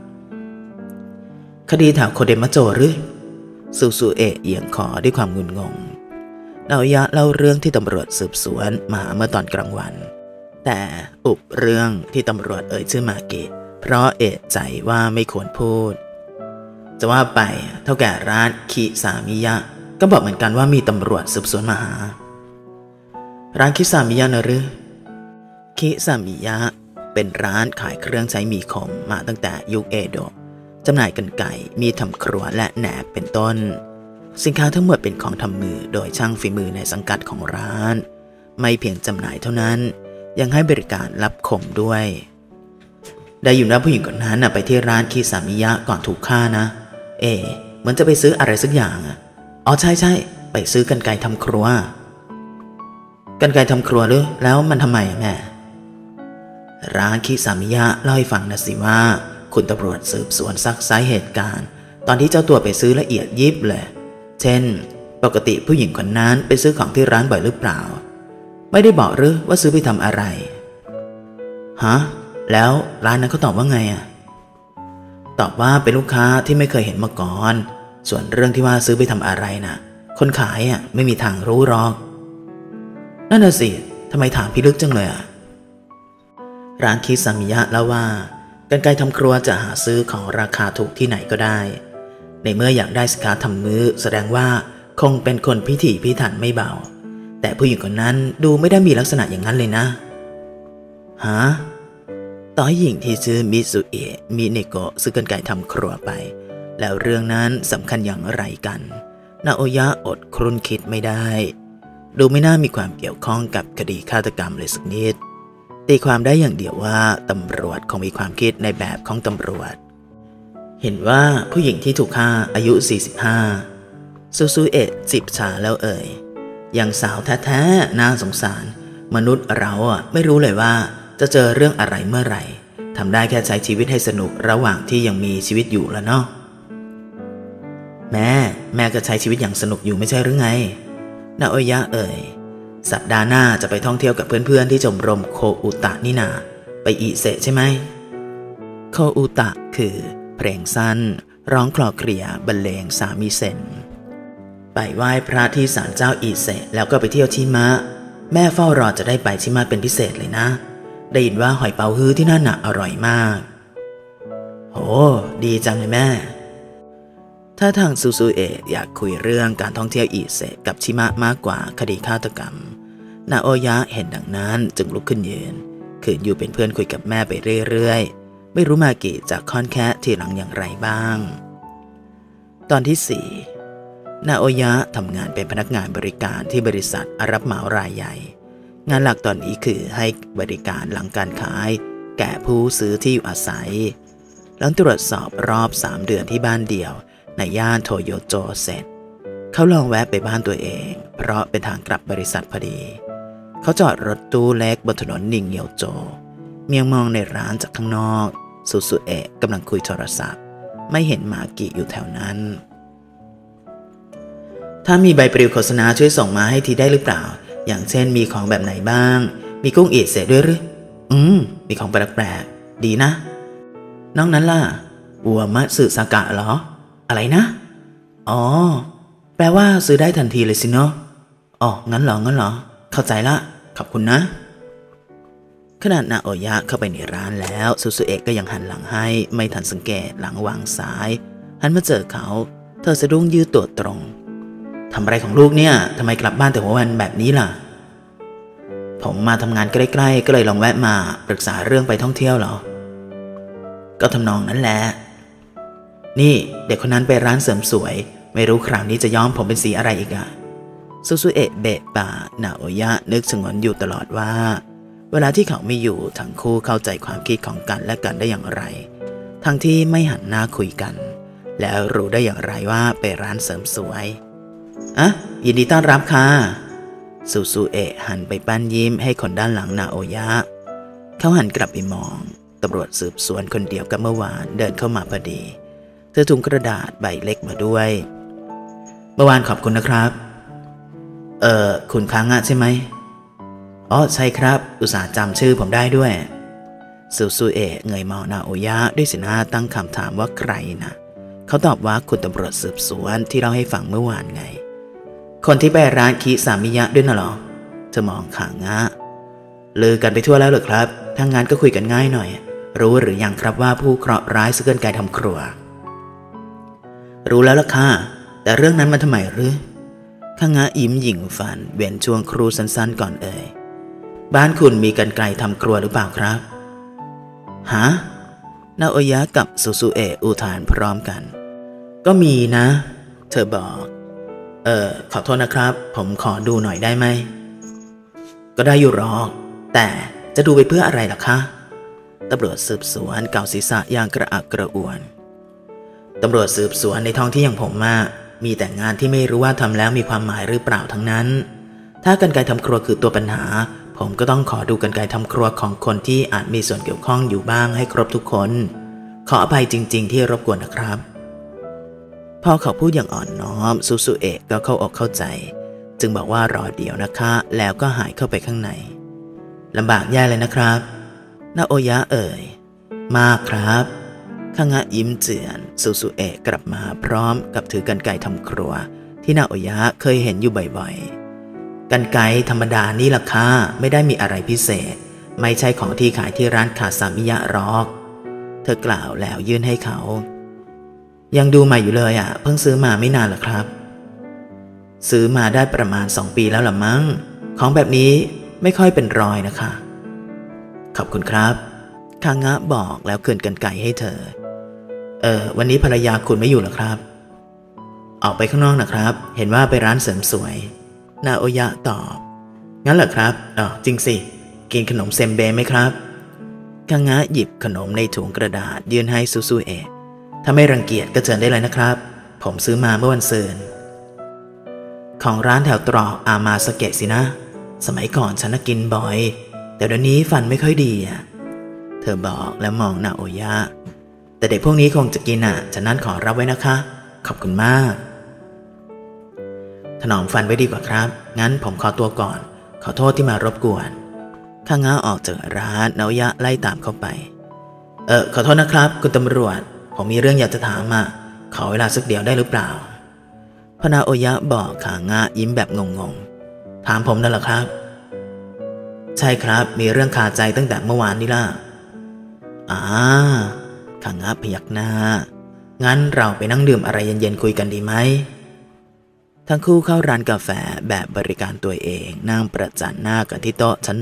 คดีแถวโคเดมะโจหรือซูเอะเอียงคอด้วยความงุนงงนาโอยะเล่าเรื่องที่ตำรวจสืบสวนมาเมื่อตอนกลางวันแต่อุบเรื่องที่ตำรวจเอ่ยชื่อมากิเพราะเอะใจว่าไม่ควรพูดจะว่าไปเท่าแก่ร้านคิซามิยะก็บอกเหมือนกันว่ามีตำรวจสืบสวนมาหาร้านคิซามิยะนะหรือคิซามิยะเป็นร้านขายเครื่องใช้มีคมมาตั้งแต่ยุคเอโดะจำหน่ายกรรไกรมีดทำครัวและแหนบเป็นต้นสินค้าทั้งหมดเป็นของทำมือโดยช่างฝีมือในสังกัดของร้านไม่เพียงจำหน่ายเท่านั้นยังให้บริการรับคมด้วยได้อยู่นะผู้หญิงคนนั้นไปที่ร้านคิสามิยะก่อนถูกฆ่านะเหมือนจะไปซื้ออะไรสักอย่างอ๋อใช่ไปซื้อกรรไกรทำครัวกรรไกรทำครัวหรือแล้วมันทำไมแม่ร้านคิสามิยะเล่าให้ฟังนะสิว่าคุณตำรวจสืบสวนซักไซเหตุการณ์ตอนที่เจ้าตัวไปซื้อละเอียดยิบเลยเช่นปกติผู้หญิงคนนั้นไปซื้อของที่ร้านบ่อยหรือเปล่าไม่ได้บอกหรือว่าซื้อไปทำอะไรฮะแล้วร้านนั้นเขาตอบว่าไงตอบว่าเป็นลูกค้าที่ไม่เคยเห็นมาก่อนส่วนเรื่องที่ว่าซื้อไปทำอะไรน่ะคนขายไม่มีทางรู้หรอกนั่นน่ะสิทำไมถามพิลึกจังเลยร้านคิสามิยะเล่าว่ากรรไกรทำครัวจะหาซื้อของราคาถูกที่ไหนก็ได้ในเมื่ออยากได้สินค้าทำมื้อแสดงว่าคงเป็นคนพิถีพิถันไม่เบาแต่ผู้หญิงคนนั้นดูไม่ได้มีลักษณะอย่างนั้นเลยนะฮะต่อให้หญิงที่ชื่อมิซุเอะมิเนโกะซื้อกรรไกรทำครัวไปแล้วเรื่องนั้นสำคัญอย่างไรกันนาโอยะอดครุ่นคิดไม่ได้ดูไม่น่ามีความเกี่ยวข้องกับคดีฆาตกรรมเลยสักนิดตีความได้อย่างเดียวว่าตำรวจคงมีความคิดในแบบของตำรวจเห็นว่าผู้หญิงที่ถูกฆ่าอายุ45ซูเอะจิบชาแล้วยังสาวแท้ๆน่าสงสารมนุษย์เราไม่รู้เลยว่าจะเจอเรื่องอะไรเมื่อไหร่ทำได้แค่ใช้ชีวิตให้สนุกระหว่างที่ยังมีชีวิตอยู่แล้วเนาะแม่ก็ใช้ชีวิตอย่างสนุกอยู่ไม่ใช่หรือไงนาโอยะสัปดาห์หน้าจะไปท่องเที่ยวกับเพื่อนๆที่ชมรมโคอุตะนี่นาไปอิเซะใช่ไหมโคอุตะคือเพลงสั้นร้องคลอเคลียบรรเลงสามิเซนไปไหว้พระที่ศาลเจ้าอิเซะแล้วก็ไปเที่ยวชิมะแม่เฝ้ารอจะได้ไปชิมะเป็นพิเศษเลยนะได้ยินว่าหอยเป๋าฮื้อที่นั่นอร่อยมากโหดีจังเลยแม่ถ้าทางซูเอะอยากคุยเรื่องการท่องเที่ยวอิเซะกับชิมะมากกว่าคดีฆาตกรรมนาโอยะเห็นดังนั้นจึงลุกขึ้นยืนขืนอยู่เป็นเพื่อนคุยกับแม่ไปเรื่อยๆไม่รู้มากิจะค่อนแคะทีหลังอย่างไรบ้างตอนที่4นาโอยะทำงานเป็นพนักงานบริการที่บริษัทรับเหมารายใหญ่งานหลักตอนนี้คือให้บริการหลังการขายแก่ผู้ซื้อที่อยู่อาศัยหลังตรวจสอบรอบ3 เดือนที่บ้านเดี่ยวในย่านโทโยโจเสร็จเขาลองแวะไปบ้านตัวเองเพราะเป็นทางกลับบริษัทพอดีเขาจอดรถตู้เล็กบนถนนนิงเกียวโจเมียงมองในร้านจากข้างนอกซูเอะกำลังคุยโทรศัพท์ไม่เห็นมากิอยู่แถวนั้นถ้ามีใบปลิวโฆษณาช่วยส่งมาให้ทีได้หรือเปล่าอย่างเช่นมีของแบบไหนบ้างมีกุ้งอิเซะด้วยหรือมีของแปลกๆดีนะนอกนั้นล่ะอัวมัตสึซากะเหรออะไรนะอ๋อแปลว่าซื้อได้ทันทีเลยสิเนาะอ๋องั้นเหรอเข้าใจละขอบคุณนะขณะนาโอยะเข้าไปในร้านแล้วซูเอะก็ยังหันหลังให้ไม่ทันสังเกตหลังวางสายหันมาเจอเขาเธอสะดุ้งยืดตัวตรงทำอะไรของลูกเนี่ยทำไมกลับบ้านแต่หัววันแบบนี้ล่ะผมมาทำงานใกล้ๆก็เลยลองแวะมาปรึกษาเรื่องไปท่องเที่ยวเหรอก็ทำนองนั้นแหละนี่เด็กคนนั้นไปร้านเสริมสวยไม่รู้คราวนี้จะย้อมผมเป็นสีอะไรอีกซูเอะเบะปากนาโอยะนึกชงนอยู่ตลอดว่าเวลาที่เขาไม่อยู่ทั้งคู่เข้าใจความคิดของกันและกันได้อย่างไรทั้งที่ไม่หันหน้าคุยกันแล้วรู้ได้อย่างไรว่าไปร้านเสริมสวยยินดีต้อนรับค่ะซูเอะหันไปปั้นยิ้มให้คนด้านหลังนาโอยะเขาหันกลับไปมองตำรวจสืบสวนคนเดียวกับเมื่อวานเดินเข้ามาพอดีเธอถุงกระดาษใบเล็กมาด้วยเมื่อวานขอบคุณนะครับคุณค้างใช่ไหมอ๋อใช่ครับอุตส่าห์จำชื่อผมได้ด้วยซูเอะเงยมองนาโอยะด้วยสีหน้าตั้งคำถามว่าใครนะเขาตอบว่าคุณตำรวจสืบสวนที่เล่าให้ฟังเมื่อวานไงคนที่ไปร้านคิสามิยะด้วยน่ะเหรอเธอมองขางะลือกันไปทั่วแล้วเหรอครับถ้างั้นก็คุยกันง่ายหน่อยรู้หรือยังครับว่าผู้เคราะห์ร้ายซื้อกรรไกรทำครัวรู้แล้วล่ะค่ะแต่เรื่องนั้นมันทำไมหรือขางะยิ้มหยิ่งฟันเว้นช่วงครูสั้นๆก่อนบ้านคุณมีกรรไกรทำครัวหรือเปล่าครับฮะนาโอยะกับซูเอะอุทานพร้อมกันก็มีนะเธอบอกขอโทษนะครับผมขอดูหน่อยได้ไหมก็ได้อยู่หรอกแต่จะดูไปเพื่ออะไรล่ะคะตำรวจสืบสวนเกาศีรษะอย่างกระอักกระอ่วนตำรวจสืบสวนในท้องที่อย่างผมมีแต่งานที่ไม่รู้ว่าทำแล้วมีความหมายหรือเปล่าทั้งนั้นถ้ากรรไกรทำครัวคือตัวปัญหาผมก็ต้องขอดูกรรไกรทำครัวของคนที่อาจมีส่วนเกี่ยวข้องอยู่บ้างให้ครบทุกคนขออภัยจริงๆที่รบกวนนะครับพอเขาพูดอย่างอ่อนน้อมซูซูเอะก็เข้าอกเข้าใจจึงบอกว่ารอเดี๋ยวนะคะแล้วก็หายเข้าไปข้างในลำบากแย่เลยนะครับนาโอยะเอ่ยมากครับคางะยิ้มเจือนซูซูเอะกลับมาพร้อมกับถือกรรไกรทำครัวที่นาโอยะเคยเห็นอยู่บ่อยๆกรรไกรธรรมดานี่ล่ะค่ะไม่ได้มีอะไรพิเศษไม่ใช่ของที่ขายที่ร้านคาซามิยะหรอกเธอกล่าวแล้วยื่นให้เขายังดูใหม่อยู่เลยเพิ่งซื้อมาไม่นานหรอกครับซื้อมาได้ประมาณ2 ปีแล้วล่ะมั้งของแบบนี้ไม่ค่อยเป็นรอยนะคะขอบคุณครับคางะบอกแล้วคืนกรรไกรให้เธอวันนี้ภรรยาคุณไม่อยู่หรอครับออกไปข้างนอกนะครับเห็นว่าไปร้านเสริมสวยนาโอยะตอบงั้นเหรอครับจริงสิกินขนมเซมเบไหมครับคางะหยิบขนมในถุงกระดาษยื่นให้ซูซูเอะถ้าไม่รังเกียจก็เชิญได้เลยนะครับผมซื้อมาเมื่อวันศุกร์ของร้านแถวตรอกอามาสเกะสินะสมัยก่อนฉันกินบ่อยแต่เดี๋ยวนี้ฟันไม่ค่อยดีเธอบอกแล้วมองนาโอยะแต่เด็กพวกนี้คงจะกินฉะนั้นขอรับไว้นะคะขอบคุณมากถนอมฟันไว้ดีกว่าครับงั้นผมขอตัวก่อนขอโทษที่มารบกวนคางะออกจากร้านนาโอยะไล่ตามเข้าไปขอโทษนะครับคุณตำรวจผมมีเรื่องอยากจะถามขอเวลาสักเดียวได้หรือเปล่าพนาโอยะบอกคางะยิ้มแบบงงๆถามผมนั่นเหรอครับใช่ครับมีเรื่องคาใจตั้งแต่เมื่อวานนี่ล่ะคางะพยักหน้างั้นเราไปนั่งดื่มอะไรเย็นๆคุยกันดีไหมทั้งคู่เข้าร้านกาแฟแบบบริการตัวเองนั่งประจันหน้ากันที่โต๊ะชั้น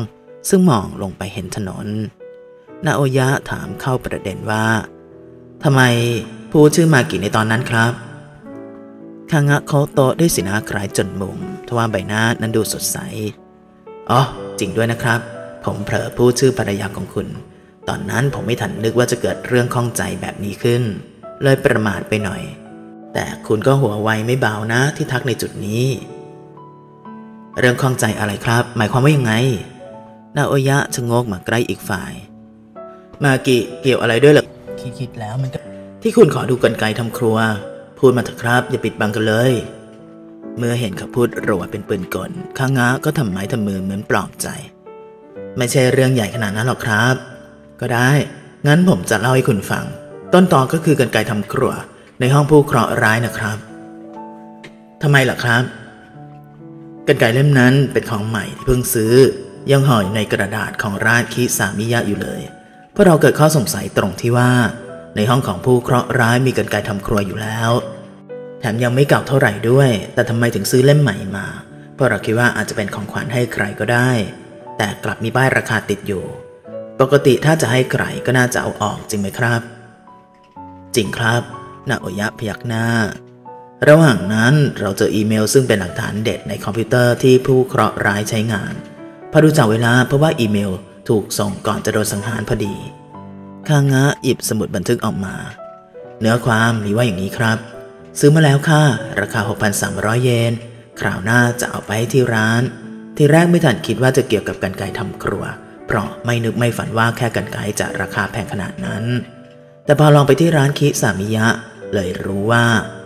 2ซึ่งมองลงไปเห็นถนนนาโอยะถามเข้าประเด็นว่าทำไมพูดชื่อมากิในตอนนั้นครับคางะเคาะโต๊ะด้วยสีหน้าคล้ายจนมุมทว่าใบหน้านั้นดูสดใสจริงด้วยนะครับผมเผลอพูดชื่อภรรยาของคุณตอนนั้นผมไม่ทันนึกว่าจะเกิดเรื่องข้องใจแบบนี้ขึ้นเลยประมาทไปหน่อยแต่คุณก็หัวไวไม่เบานะที่ทักในจุดนี้เรื่องข้องใจอะไรครับหมายความว่ายังไงนาโอยะชะโงกมาใกล้อีกฝ่ายมากิเกี่ยวอะไรด้วยเหรอคิดแล้วมันก็ที่คุณขอดูกรรไกรทำครัวพูดมาเถอะครับอย่าปิดบังกันเลยเมื่อเห็นเขาพูดรัวเป็นปืนกลคางะก็ทำไม้ทำมือเหมือนปลอบใจไม่ใช่เรื่องใหญ่ขนาดนั้นหรอกครับก็ได้งั้นผมจะเล่าให้คุณฟังต้นตอก็คือกรรไกรทำครัวในห้องผู้เคราะห์ร้ายนะครับทำไมล่ะครับกรรไกรเล่มนั้นเป็นของใหม่ที่เพิ่งซื้อยังห่ออยู่ในกระดาษของร้านคิซามิยะอยู่เลยเพราะเราเกิดข้อสงสัยตรงที่ว่าในห้องของผู้เคราะห์ร้ายมีกรรไกรทำครัวอยู่แล้วแถมยังไม่เก่าเท่าไหร่ด้วยแต่ทำไมถึงซื้อเล่มใหม่มาเพราะเราคิดว่าอาจจะเป็นของขวัญให้ใครก็ได้แต่กลับมีป้ายราคาติดอยู่ปกติถ้าจะให้ใครก็น่าจะเอาออกจริงไหมครับจริงครับนาโอยะพยักหน้าระหว่างนั้นเราเจออีเมลซึ่งเป็นหลักฐานเด็ดในคอมพิวเตอร์ที่ผู้เคราะห์ร้ายใช้งานพอดูจากเวลาเพราะว่าอีเมลถูกส่งก่อนจะโดนสังหารพอดีคางะหยิบสมุดบันทึกออกมาเนื้อความมีว่าอย่างนี้ครับซื้อมาแล้วค่ะราคา 6,300 เยนคราวหน้าจะเอาไปที่ร้านทีแรกไม่ทันคิดว่าจะเกี่ยวกับกรรไกรทำครัวเพราะไม่นึกไม่ฝันว่าแค่กรรไกรจะราคาแพงขนาดนั้นแต่พอลองไปที่ร้านคิซามิยะเลยรู้ว่า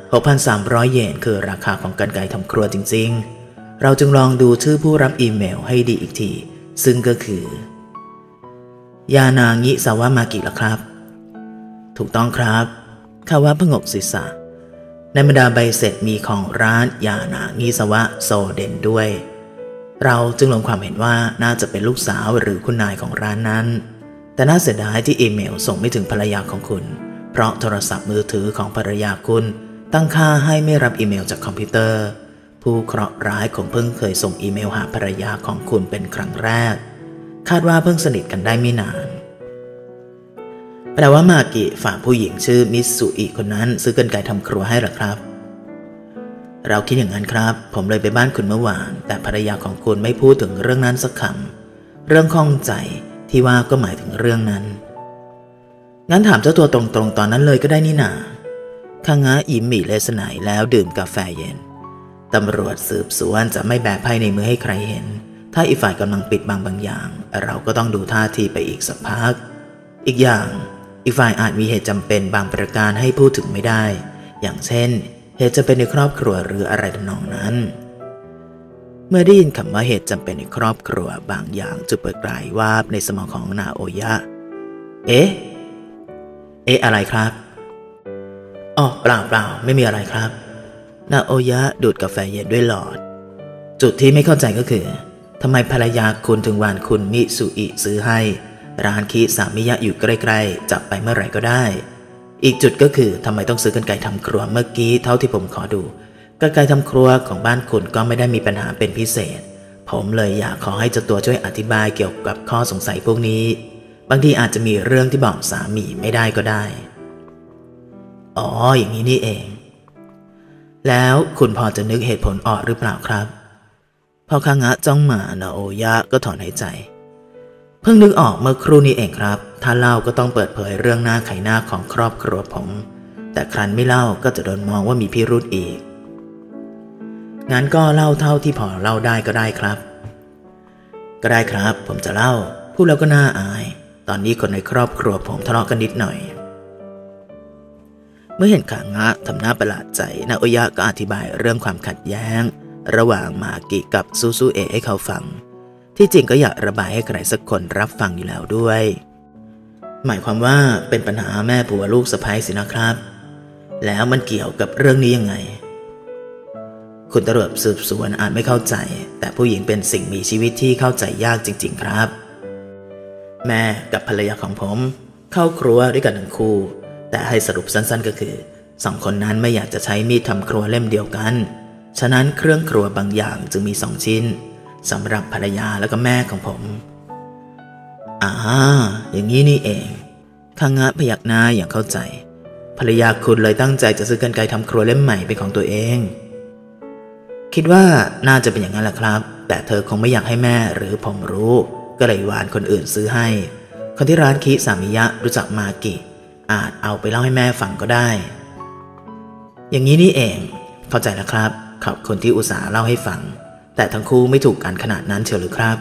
6,300 เยนคือราคาของกรรไกรทำครัวจริงๆเราจึงลองดูชื่อผู้รับอีเมลให้ดีอีกทีซึ่งก็คือยานางิซาวะมากิล่ะครับถูกต้องครับคาวะพงกศีรษะในบรรดาใบเสร็จมีของร้านยานางิซาวะโซเดนด้วยเราจึงลงความเห็นว่าน่าจะเป็นลูกสาวหรือคุณนายของร้านนั้นแต่น่าเสียดายที่อีเมลส่งไม่ถึงภรรยาของคุณเพราะโทรศัพท์มือถือของภรรยาคุณตั้งค่าให้ไม่รับอีเมลจากคอมพิวเตอร์ผู้เคราะห์ร้ายคงเพิ่งเคยส่งอีเมลหาภรรยาของคุณเป็นครั้งแรกคาดว่าเพิ่งสนิทกันได้ไม่นานแปลว่ามากิฝากผู้หญิงชื่อมิสุอิคนนั้นซื้อกรรไกรทำครัวให้หรอครับเราคิดอย่างนั้นครับผมเลยไปบ้านคุณเมื่อวานแต่ภรรยาของคุณไม่พูดถึงเรื่องนั้นสักคำเรื่องข้องใจที่ว่าก็หมายถึงเรื่องนั้นงั้นถามเจ้าตัวตรงๆตอนนั้นเลยก็ได้นี่นาข้างะยิ้มหมี่เลสไนแล้วดื่มกาแฟเย็นตำรวจสืบสวนจะไม่แบกไพ่ในมือให้ใครเห็นถ้าอีกฝ่ายกำลังปิดบังบางอย่างเราก็ต้องดูท่าทีไปอีกสักพักอีกอย่างอีกฝ่ายอาจมีเหตุจำเป็นบางประการให้พูดถึงไม่ได้อย่างเช่นเหตุจำเป็นในครอบครัวหรืออะไรทำนองนั้นเมื่อได้ยินคำว่าเหตุจำเป็นในครอบครัวบางอย่างจุดประกายวาบในสมองของนาโอยะเอ๊ะอะไรครับอ๋อเปล่าไม่มีอะไรครับนาโอยะดูดกาแฟเย็นด้วยหลอดจุดที่ไม่เข้าใจก็คือทำไมภรรยาคุณถึงวานคุณมิสุอิซื้อให้ร้านคิสามิยะอยู่ใกล้ๆจับไปเมื่อไหร่ก็ได้อีกจุดก็คือทำไมต้องซื้อกรรไกรทำครัวเมื่อกี้เท่าที่ผมขอดูกรรไกรทำครัวของบ้านคุณก็ไม่ได้มีปัญหาเป็นพิเศษผมเลยอยากขอให้เจ้าตัวช่วยอธิบายเกี่ยวกับข้อสงสัยพวกนี้บางทีอาจจะมีเรื่องที่บอกสามีไม่ได้ก็ได้อ๋ออย่างนี้นี่เองแล้วคุณพอจะนึกเหตุผลออกหรือเปล่าครับพอคางะจ้องมานาโอยะก็ถอนหายใจเพิ่งนึกออกเมื่อครู่นี้เองครับถ้าเล่าก็ต้องเปิดเผยเรื่องหน้าไขหน้าของครอบครัวผมแต่ครั้นไม่เล่าก็จะโดนมองว่ามีพิรุธอีกงั้นก็เล่าเท่าที่พอเล่าได้ก็ได้ครับก็ได้ครับผมจะเล่าพูดแล้วก็น่าอายตอนนี้คนในครอบครัวผมทะเลาะกันนิดหน่อยเมื่อเห็นคางะทำหน้าประหลาดใจนาโอยะก็อธิบายเรื่องความขัดแย้งระหว่างมากิกับซูซูเอะให้เขาฟังที่จริงก็อยากระบายให้ใครสักคนรับฟังอยู่แล้วด้วยหมายความว่าเป็นปัญหาแม่ผัวลูกสะใภ้สินะครับแล้วมันเกี่ยวกับเรื่องนี้ยังไงคุณตำรวจสืบสวนอาจไม่เข้าใจแต่ผู้หญิงเป็นสิ่งมีชีวิตที่เข้าใจยากจริงๆครับแม่กับภรรยาของผมเข้าครัวด้วยกันทั้งคู่แต่ให้สรุปสั้นๆก็คือสองคนนั้นไม่อยากจะใช้มีดทำครัวเล่มเดียวกันฉะนั้นเครื่องครัวบางอย่างจึงมี2 ชิ้นสำหรับภรรยาและก็แม่ของผมอย่างนี้นี่เองคางะพยักหน้าอย่างเข้าใจภรรยาคุณเลยตั้งใจจะซื้อกรรไกรทำครัวเล่มใหม่เป็นของตัวเองคิดว่าน่าจะเป็นอย่างนั้นแหละครับแต่เธอคงไม่อยากให้แม่หรือผมรู้ก็เลยวานคนอื่นซื้อให้คนที่ร้านคิสามิยะรู้จักมากิอาจเอาไปเล่าให้แม่ฟังก็ได้อย่างนี้นี่เองเข้าใจแล้วครับขอบคุณที่อุตส่าห์เล่าให้ฟังแต่ทั้งคู่ไม่ถูกกันขนาดนั้นเชียวหรือครับ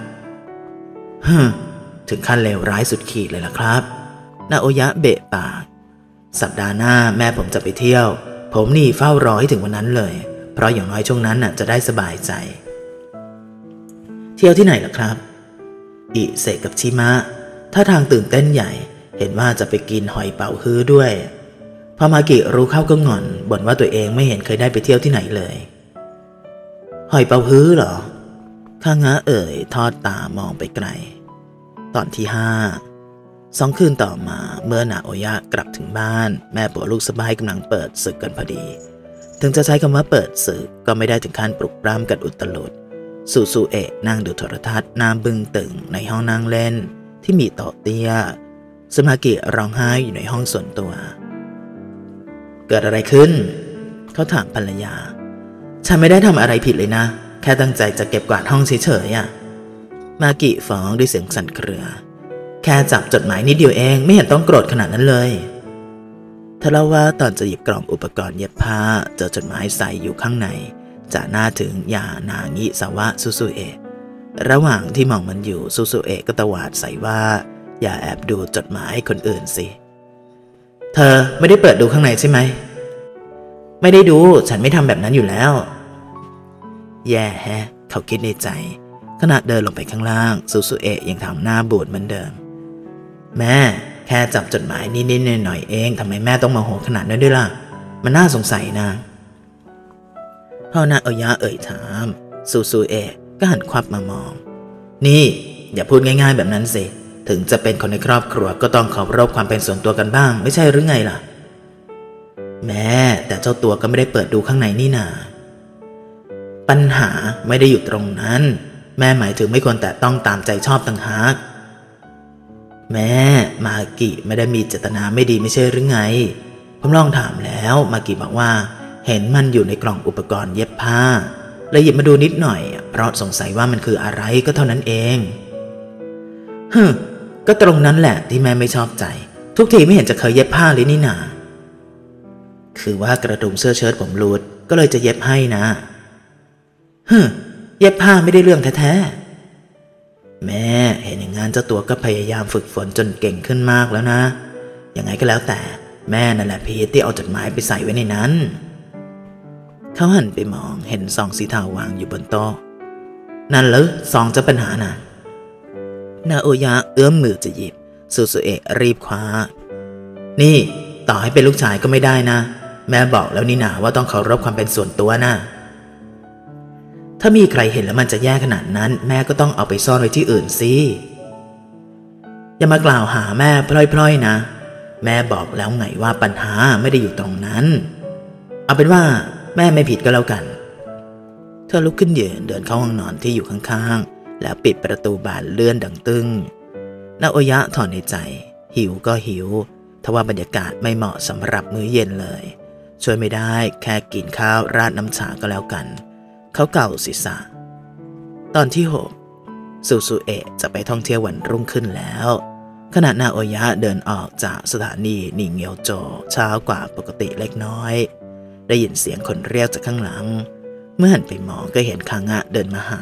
ถึงขั้นเลวร้ายสุดขีดเลยล่ะครับนาโอยะเบะปากสัปดาห์หน้าแม่ผมจะไปเที่ยวผมนี่เฝ้ารอให้ถึงวันนั้นเลยเพราะอย่างน้อยช่วงนั้นน่ะจะได้สบายใจเที่ยวที่ไหนล่ะครับอิเซกับชิมะถ้าทางตื่นเต้นใหญ่เห็นว่าจะไปกินหอยเป๋าฮื้อด้วยพอมากิรู้เข้าก็งอนบ่นว่าตัวเองไม่เห็นเคยได้ไปเที่ยวที่ไหนเลยหอยเป๋าฮื้อเหรอข้างะทอดตามองไปไกลตอนที่2 คืนต่อมาเมื่อนาโอยะกลับถึงบ้านแม่ผัวลูกสะใภ้กำลังเปิดศึกกันพอดีถึงจะใช้คำว่าเปิดศึกก็ไม่ได้ถึงขั้นปลุกปล้ำกันอุตลุดซูซูเอะนั่งดูโทรทัศน์หน้าบึ้งตึงในห้องนั่งเล่นที่มีโต๊ะเตี้ยสมากิร้องไห้อยู่ในห้องส่วนตัวเกิดอะไรขึ้นเขาถามภรรยาฉันไม่ได้ทำอะไรผิดเลยนะแค่ตั้งใจจะเก็บกวาดห้องเฉยๆมากิฟ้องด้วยเสียงสั่นเครือแค่จับจดหมายนิดเดียวเองไม่เห็นต้องโกรธขนาดนั้นเลยเธอเล่าว่าตอนจะหยิบกล่องอุปกรณ์เย็บผ้าเจอจดหมายใส่อยู่ข้างในจะน่าถึงยานางิสาวะซูซูเอะระหว่างที่มองมันอยู่ซูซูเอะก็ตวาดใส่ว่าอย่าแอบดูจดหมายคนอื่นสิเธอไม่ได้เปิดดูข้างในใช่ไหมไม่ได้ดูฉันไม่ทำแบบนั้นอยู่แล้วแย่แฮะเขาคิดในใจขณะเดินลงไปข้างล่างซูซูเอะยังทำหน้าบูดเหมือนเดิมแม่แค่จับจดหมายนิดๆหน่อยๆเองทำไมแม่ต้องโมโหขนาดนั้นด้วยล่ะมันน่าสงสัยนะพ่อนาโอยะถามซูซูเอะก็หันควับมามองนี่อย่าพูดง่ายๆแบบนั้นสิถึงจะเป็นคนในครอบครัวก็ต้องเคารพความเป็นส่วนตัวกันบ้างไม่ใช่หรือไงล่ะแม่แต่เจ้าตัวก็ไม่ได้เปิดดูข้างในนี่นาปัญหาไม่ได้อยู่ตรงนั้นแม่หมายถึงไม่ควรแต่ต้องตามใจชอบต่างหากแม่มากิไม่ได้มีเจตนาไม่ดีไม่ใช่หรือไงผมลองถามแล้วมากิบอกว่าเห็นมันอยู่ในกล่องอุปกรณ์เย็บผ้าเลยหยิบมาดูนิดหน่อยเพราะสงสัยว่ามันคืออะไรก็เท่านั้นเองก็ตรงนั้นแหละที่แม่ไม่ชอบใจทุกทีไม่เห็นจะเคยเย็บผ้าเลยนี่นาคือว่ากระดุมเสื้อเชิ้ตผมหลุดก็เลยจะเย็บให้นะเย็บผ้าไม่ได้เรื่องแท้ๆแม่เห็นอย่างงั้นเจ้าตัวก็พยายามฝึกฝนจนเก่งขึ้นมากแล้วนะยังไงก็แล้วแต่แม่นั่นแหละพีทที่เอาจดหมายไปใส่ไว้ในนั้นเขาหันไปมองเห็นซองสีเทาวางอยู่บนโต๊ะนั่นเหรอซองเจ้าปัญหาน่ะนาโอยะเอื้อมมือจะหยิบซูซูเอะรีบคว้านี่ต่อให้เป็นลูกชายก็ไม่ได้นะแม่บอกแล้วนี่นาว่าต้องเคารพความเป็นส่วนตัวนะถ้ามีใครเห็นแล้วมันจะแย่ขนาดนั้นแม่ก็ต้องเอาไปซ่อนไว้ที่อื่นสิอย่ามากล่าวหาแม่พล่อยๆนะแม่บอกแล้วไงว่าปัญหาไม่ได้อยู่ตรงนั้นเอาเป็นว่าแม่ไม่ผิดก็แล้วกันเธอลุกขึ้นยืนเดินเข้าห้องนอนที่อยู่ข้างๆแล้วปิดประตูบานเลื่อนดังตึ้งนาโอยะถอนในใจหิวก็หิวทว่าบรรยากาศไม่เหมาะสำหรับมื้อเย็นเลยช่วยไม่ได้แค่กินข้าวราดน้ำชาก็แล้วกันเขาเก่าศีรษะตอนที่6ซูซูเอะจะไปท่องเที่ยววันรุ่งขึ้นแล้วขณะนาโอยะเดินออกจากสถานีนิเงียวโจเช้ากว่าปกติเล็กน้อยได้ยินเสียงคนเรียกจากข้างหลังเมื่อหันไปมองก็เห็นคางะเดินมาหา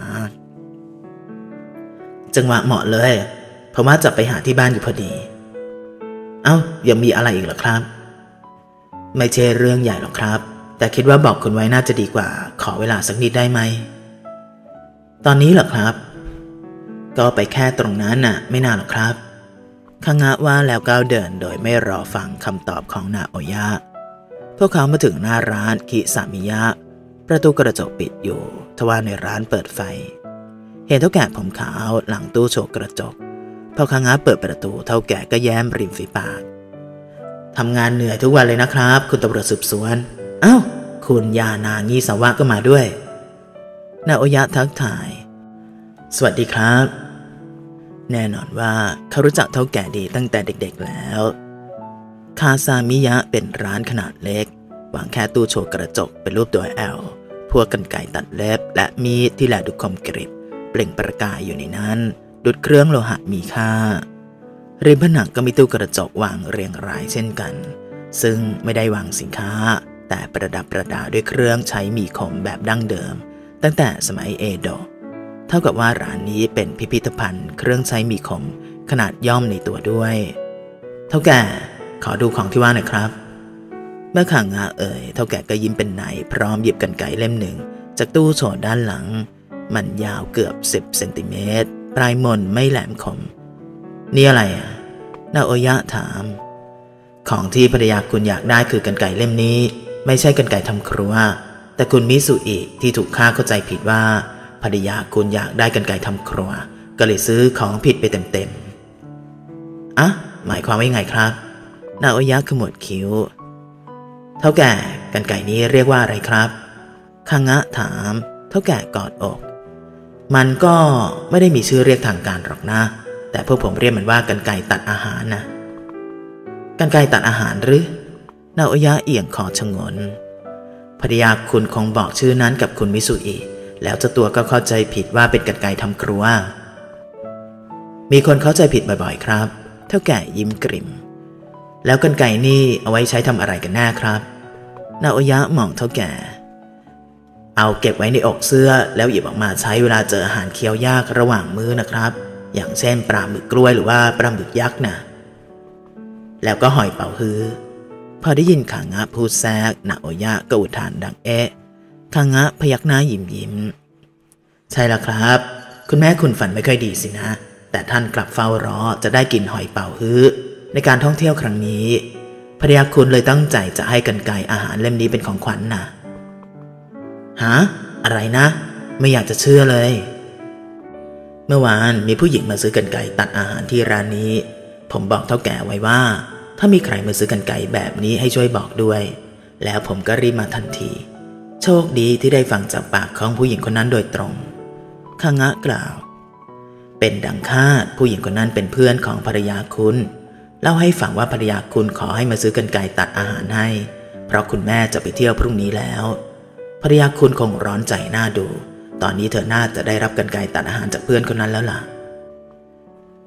จังหวะเหมาะเลยเพราะว่าจะไปหาที่บ้านอยู่พอดีเอ้ายังมีอะไรอีกเหรอครับไม่ใช่เรื่องใหญ่หรอกครับแต่คิดว่าบอกคุณไว้น่าจะดีกว่าขอเวลาสักนิดได้ไหมตอนนี้เหรอครับก็ไปแค่ตรงนั้นน่ะไม่นานหรอกครับคางะว่าแล้วก้าวเดินโดยไม่รอฟังคำตอบของนาโอยะพวกเขามาถึงหน้าร้านคิซามิยะประตูกระจกปิดอยู่ทว่าในร้านเปิดไฟเห็นเท่าแก่ผมขาวหลังตู้โชว์กระจกพอคางะเปิดประตูเท่าแก่ก็แย้มริมฝีปากทำงานเหนื่อยทุกวันเลยนะครับคุณตำรวจสืบสวนเอ้าคุณยานางีสาวะก็มาด้วยนาโอยะทักทายสวัสดีครับแน่นอนว่าเขารู้จักเท่าแก่ดีตั้งแต่เด็กๆแล้วคาซามิยะเป็นร้านขนาดเล็กวางแค่ตู้โชว์กระจกเป็นรูปตัว L พวกกรรไกรตัดเล็บและมีดที่แลดูคมกริบเปล่งประกายอยู่ในนั้นดุจเครื่องโลหะมีค่าริมผนังก็มีตู้กระจกวางเรียงรายเช่นกันซึ่งไม่ได้วางสินค้าแต่ประดับประดาด้วยเครื่องใช้มีคมแบบดั้งเดิมตั้งแต่สมัยเอโดะเท่ากับว่าร้านนี้เป็นพิพิธภัณฑ์เครื่องใช้มีคมขนาดย่อมในตัวด้วยเท่าแก่ขอดูของที่ว่าหน่อยครับเมื่อคางะเท่าแก่ก็ยิ้มเป็นไหนพร้อมหยิบกรรไกรเล่มหนึ่งจากตู้โชว์ด้านหลังมันยาวเกือบ10 เซนติเมตรปลายมนไม่แหลมคมนี่อะไรนาโอยะถามของที่ภรรยาคุณอยากได้คือกรรไกรเล่มนี้ไม่ใช่กรรไกรทำครัวแต่คุณมิสุอิที่ถูกข้าเข้าใจผิดว่าภรรยาคุณอยากได้กรรไกรทำครัวก็เลยซื้อของผิดไปเต็มๆอ่ะหมายความว่ายังไงครับนาโอยะขมวดคิ้วเท่าแก่กรรไกรนี้เรียกว่าอะไรครับคางะถามเท่าแก่กอดอกมันก็ไม่ได้มีชื่อเรียกทางการหรอกนะแต่พวกผมเรียกมันว่ากรรไกรตัดอาหารนะกรรไกรตัดอาหารหรือนาโอยะเอียงคอชะงนภรรยาคุณคงบอกชื่อนั้นกับคุณมิสุอิแล้วเจ้าตัวก็เข้าใจผิดว่าเป็นกรรไกรทำครัวมีคนเข้าใจผิดบ่อยๆครับเท่าแก่ยิ้มกริ่มแล้วกรรไกรนี่เอาไว้ใช้ทำอะไรกันแน่ครับนาโอยะมองเท่าแก่เอาเก็บไว้ในอกเสื้อแล้วหยิบออกมาใช้เวลาเจออาหารเคี้ยวยากระหว่างมื้อนะครับอย่างเช่นปลาหมึกกล้วยหรือว่าปลาหมึกยักษ์นะแล้วก็หอยเป๋าฮื้อพอได้ยินคางะพูดแทรกนาโอยะก็อุทานดังคางะพยักหน้ายิ้มใช่ละครับคุณแม่คุณฝันไม่ค่อยดีสินะแต่ท่านกลับเฝ้ารอจะได้กินหอยเป๋าฮื้อในการท่องเที่ยวครั้งนี้ภรรยาคุณเลยตั้งใจจะให้กรรไกรอาหารเล่มนี้เป็นของขวัญนะฮะอะไรนะไม่อยากจะเชื่อเลยเมื่อวานมีผู้หญิงมาซื้อกรรไกรตัดอาหารที่ร้านนี้ผมบอกเฒ่าแก่ไว้ว่าถ้ามีใครมาซื้อกรรไกรแบบนี้ให้ช่วยบอกด้วยแล้วผมก็รีบมาทันทีโชคดีที่ได้ฟังจากปากของผู้หญิงคนนั้นโดยตรงคางะกล่าวเป็นดังคาดผู้หญิงคนนั้นเป็นเพื่อนของภรรยาคุณเล่าให้ฟังว่าภรรยาคุณขอให้มาซื้อกรรไกรตัดอาหารให้เพราะคุณแม่จะไปเที่ยวพรุ่งนี้แล้วภรรยาคุณคงร้อนใจน่าดูตอนนี้เธอน่าจะได้รับกรรไกรตัดอาหารจากเพื่อนคนนั้นแล้วล่ะ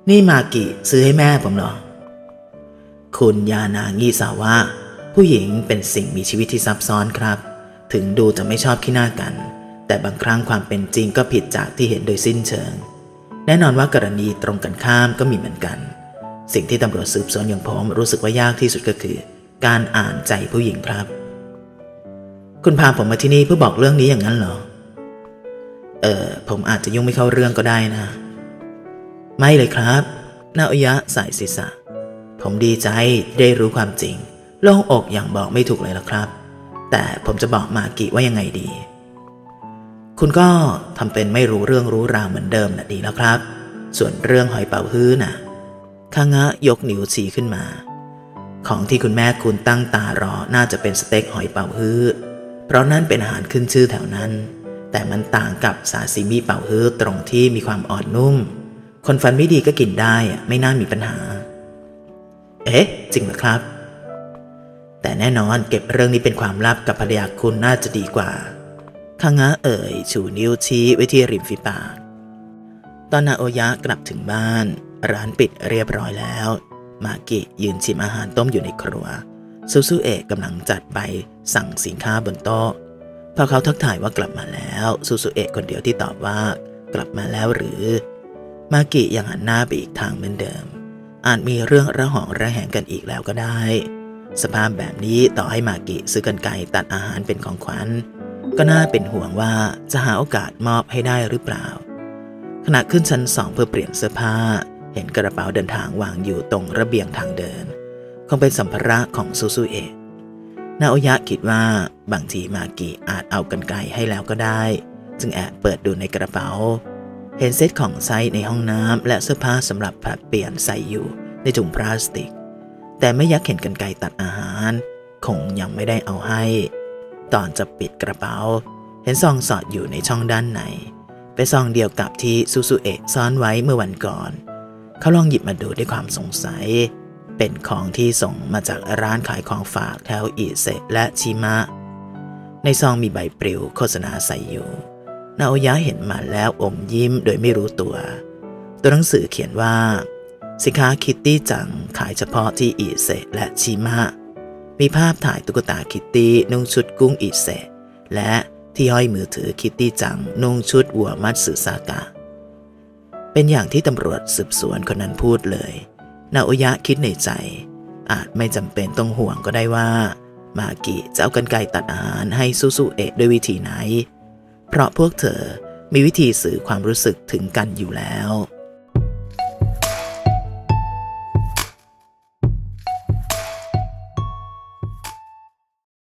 นี่มากิซื้อให้แม่ผมเหรอคุณยานางิซาวะผู้หญิงเป็นสิ่งมีชีวิตที่ซับซ้อนครับถึงดูจะไม่ชอบขี้หน้ากันแต่บางครั้งความเป็นจริงก็ผิดจากที่เห็นโดยสิ้นเชิงแน่นอนว่ากรณีตรงกันข้ามก็มีเหมือนกันสิ่งที่ตำรวจสืบสวนอย่างผมรู้สึกว่ายากที่สุดก็คือการอ่านใจผู้หญิงครับคุณพาผมมาที่นี่เพื่อบอกเรื่องนี้อย่างนั้นเหรอผมอาจจะยุ่งไม่เข้าเรื่องก็ได้นะไม่เลยครับนาโอยะสายศีรษะผมดีใจได้รู้ความจริงโล่งอกอย่างบอกไม่ถูกเลยล่ะครับแต่ผมจะบอกมากิว่ายังไงดีคุณก็ทำเป็นไม่รู้เรื่องรู้ราวเหมือนเดิมน่ะดีแล้วครับส่วนเรื่องหอยเป๋าฮื้อน่ะคางะยกนิ้วชี้ขึ้นมาของที่คุณแม่คุณตั้งตารอน่าจะเป็นสเต็กหอยเป๋าฮื้อเพราะนั่นเป็นอาหารขึ้นชื่อแถวนั้นแต่มันต่างกับซาซิมิเป๋าฮื้อตรงที่มีความอ่อนนุ่มคนฟันไม่ดีก็กินได้ไม่น่ามีปัญหาจริงเหรอครับแต่แน่นอนเก็บเรื่องนี้เป็นความลับกับภรรยาคุณน่าจะดีกว่าคางะชูนิ้วชี้ไว้ที่ริมฝีปากตอนนาโอยะกลับถึงบ้านร้านปิดเรียบร้อยแล้วมากิยืนชิมอาหารต้มอยู่ในครัวซูเอะกำลังจัดไปสั่งสินค้าบนโต๊ะพอเขาทักทายว่ากลับมาแล้วซูเอะคนเดียวที่ตอบว่ากลับมาแล้วหรือมากิยังหันหน้าไปอีกทางเหมือนเดิมอาจมีเรื่องระหองระแหงกันอีกแล้วก็ได้สภาพแบบนี้ต่อให้มากิซื้อกรรไกรตัดอาหารเป็นของขวัญก็น่าเป็นห่วงว่าจะหาโอกาสมอบให้ได้หรือเปล่าขณะขึ้นชั้น2เพื่อเปลี่ยนเสื้อผ้าเห็นกระเป๋าเดินทางวางอยู่ตรงระเบียงทางเดินคงเป็นสัมภาระของซูเอะนาโอยะคิดว่าบางทีมากิอาจเอากรรไกรให้แล้วก็ได้จึงแอบเปิดดูในกระเป๋าเห็นเซตของใช้ในห้องน้ำและเสื้อผ้าสำหรับผลัดเปลี่ยนใส่อยู่ในถุงพลาสติกแต่ไม่ยักเห็นกรรไกรตัดอาหารคงยังไม่ได้เอาให้ตอนจะปิดกระเป๋าเห็นซองสอดอยู่ในช่องด้านในเป็นซองเดียวกับที่ซูเอะซ่อนไว้เมื่อวันก่อนเขาลองหยิบมาดูด้วยความสงสัยเป็นของที่ส่งมาจากร้านขายของฝากแถวอิเซะและชิมะในซองมีใบปลิวโฆษณาใส่อยู่นาโอยะเห็นมันแล้วอมยิ้มโดยไม่รู้ตัวหนังสือเขียนว่าสินค้าคิตตี้จังขายเฉพาะที่อิเซะและชิมะมีภาพถ่ายตุ๊กตาคิตตี้นุ่งชุดกุ้งอิเซะและที่ห้อยมือถือคิตตี้จังนุ่งชุดวัวมัตสึซากะเป็นอย่างที่ตำรวจสืบสวนคนนั้นพูดเลยนาโอยะคิดในใจอาจไม่จำเป็นต้องห่วงก็ได้ว่ามากิจะเอากรรไกรตัดอาหารให้ซูเอะด้วยวิธีไหนเพราะพวกเธอมีวิธีสื่อความรู้สึกถึงกันอยู่แล้ว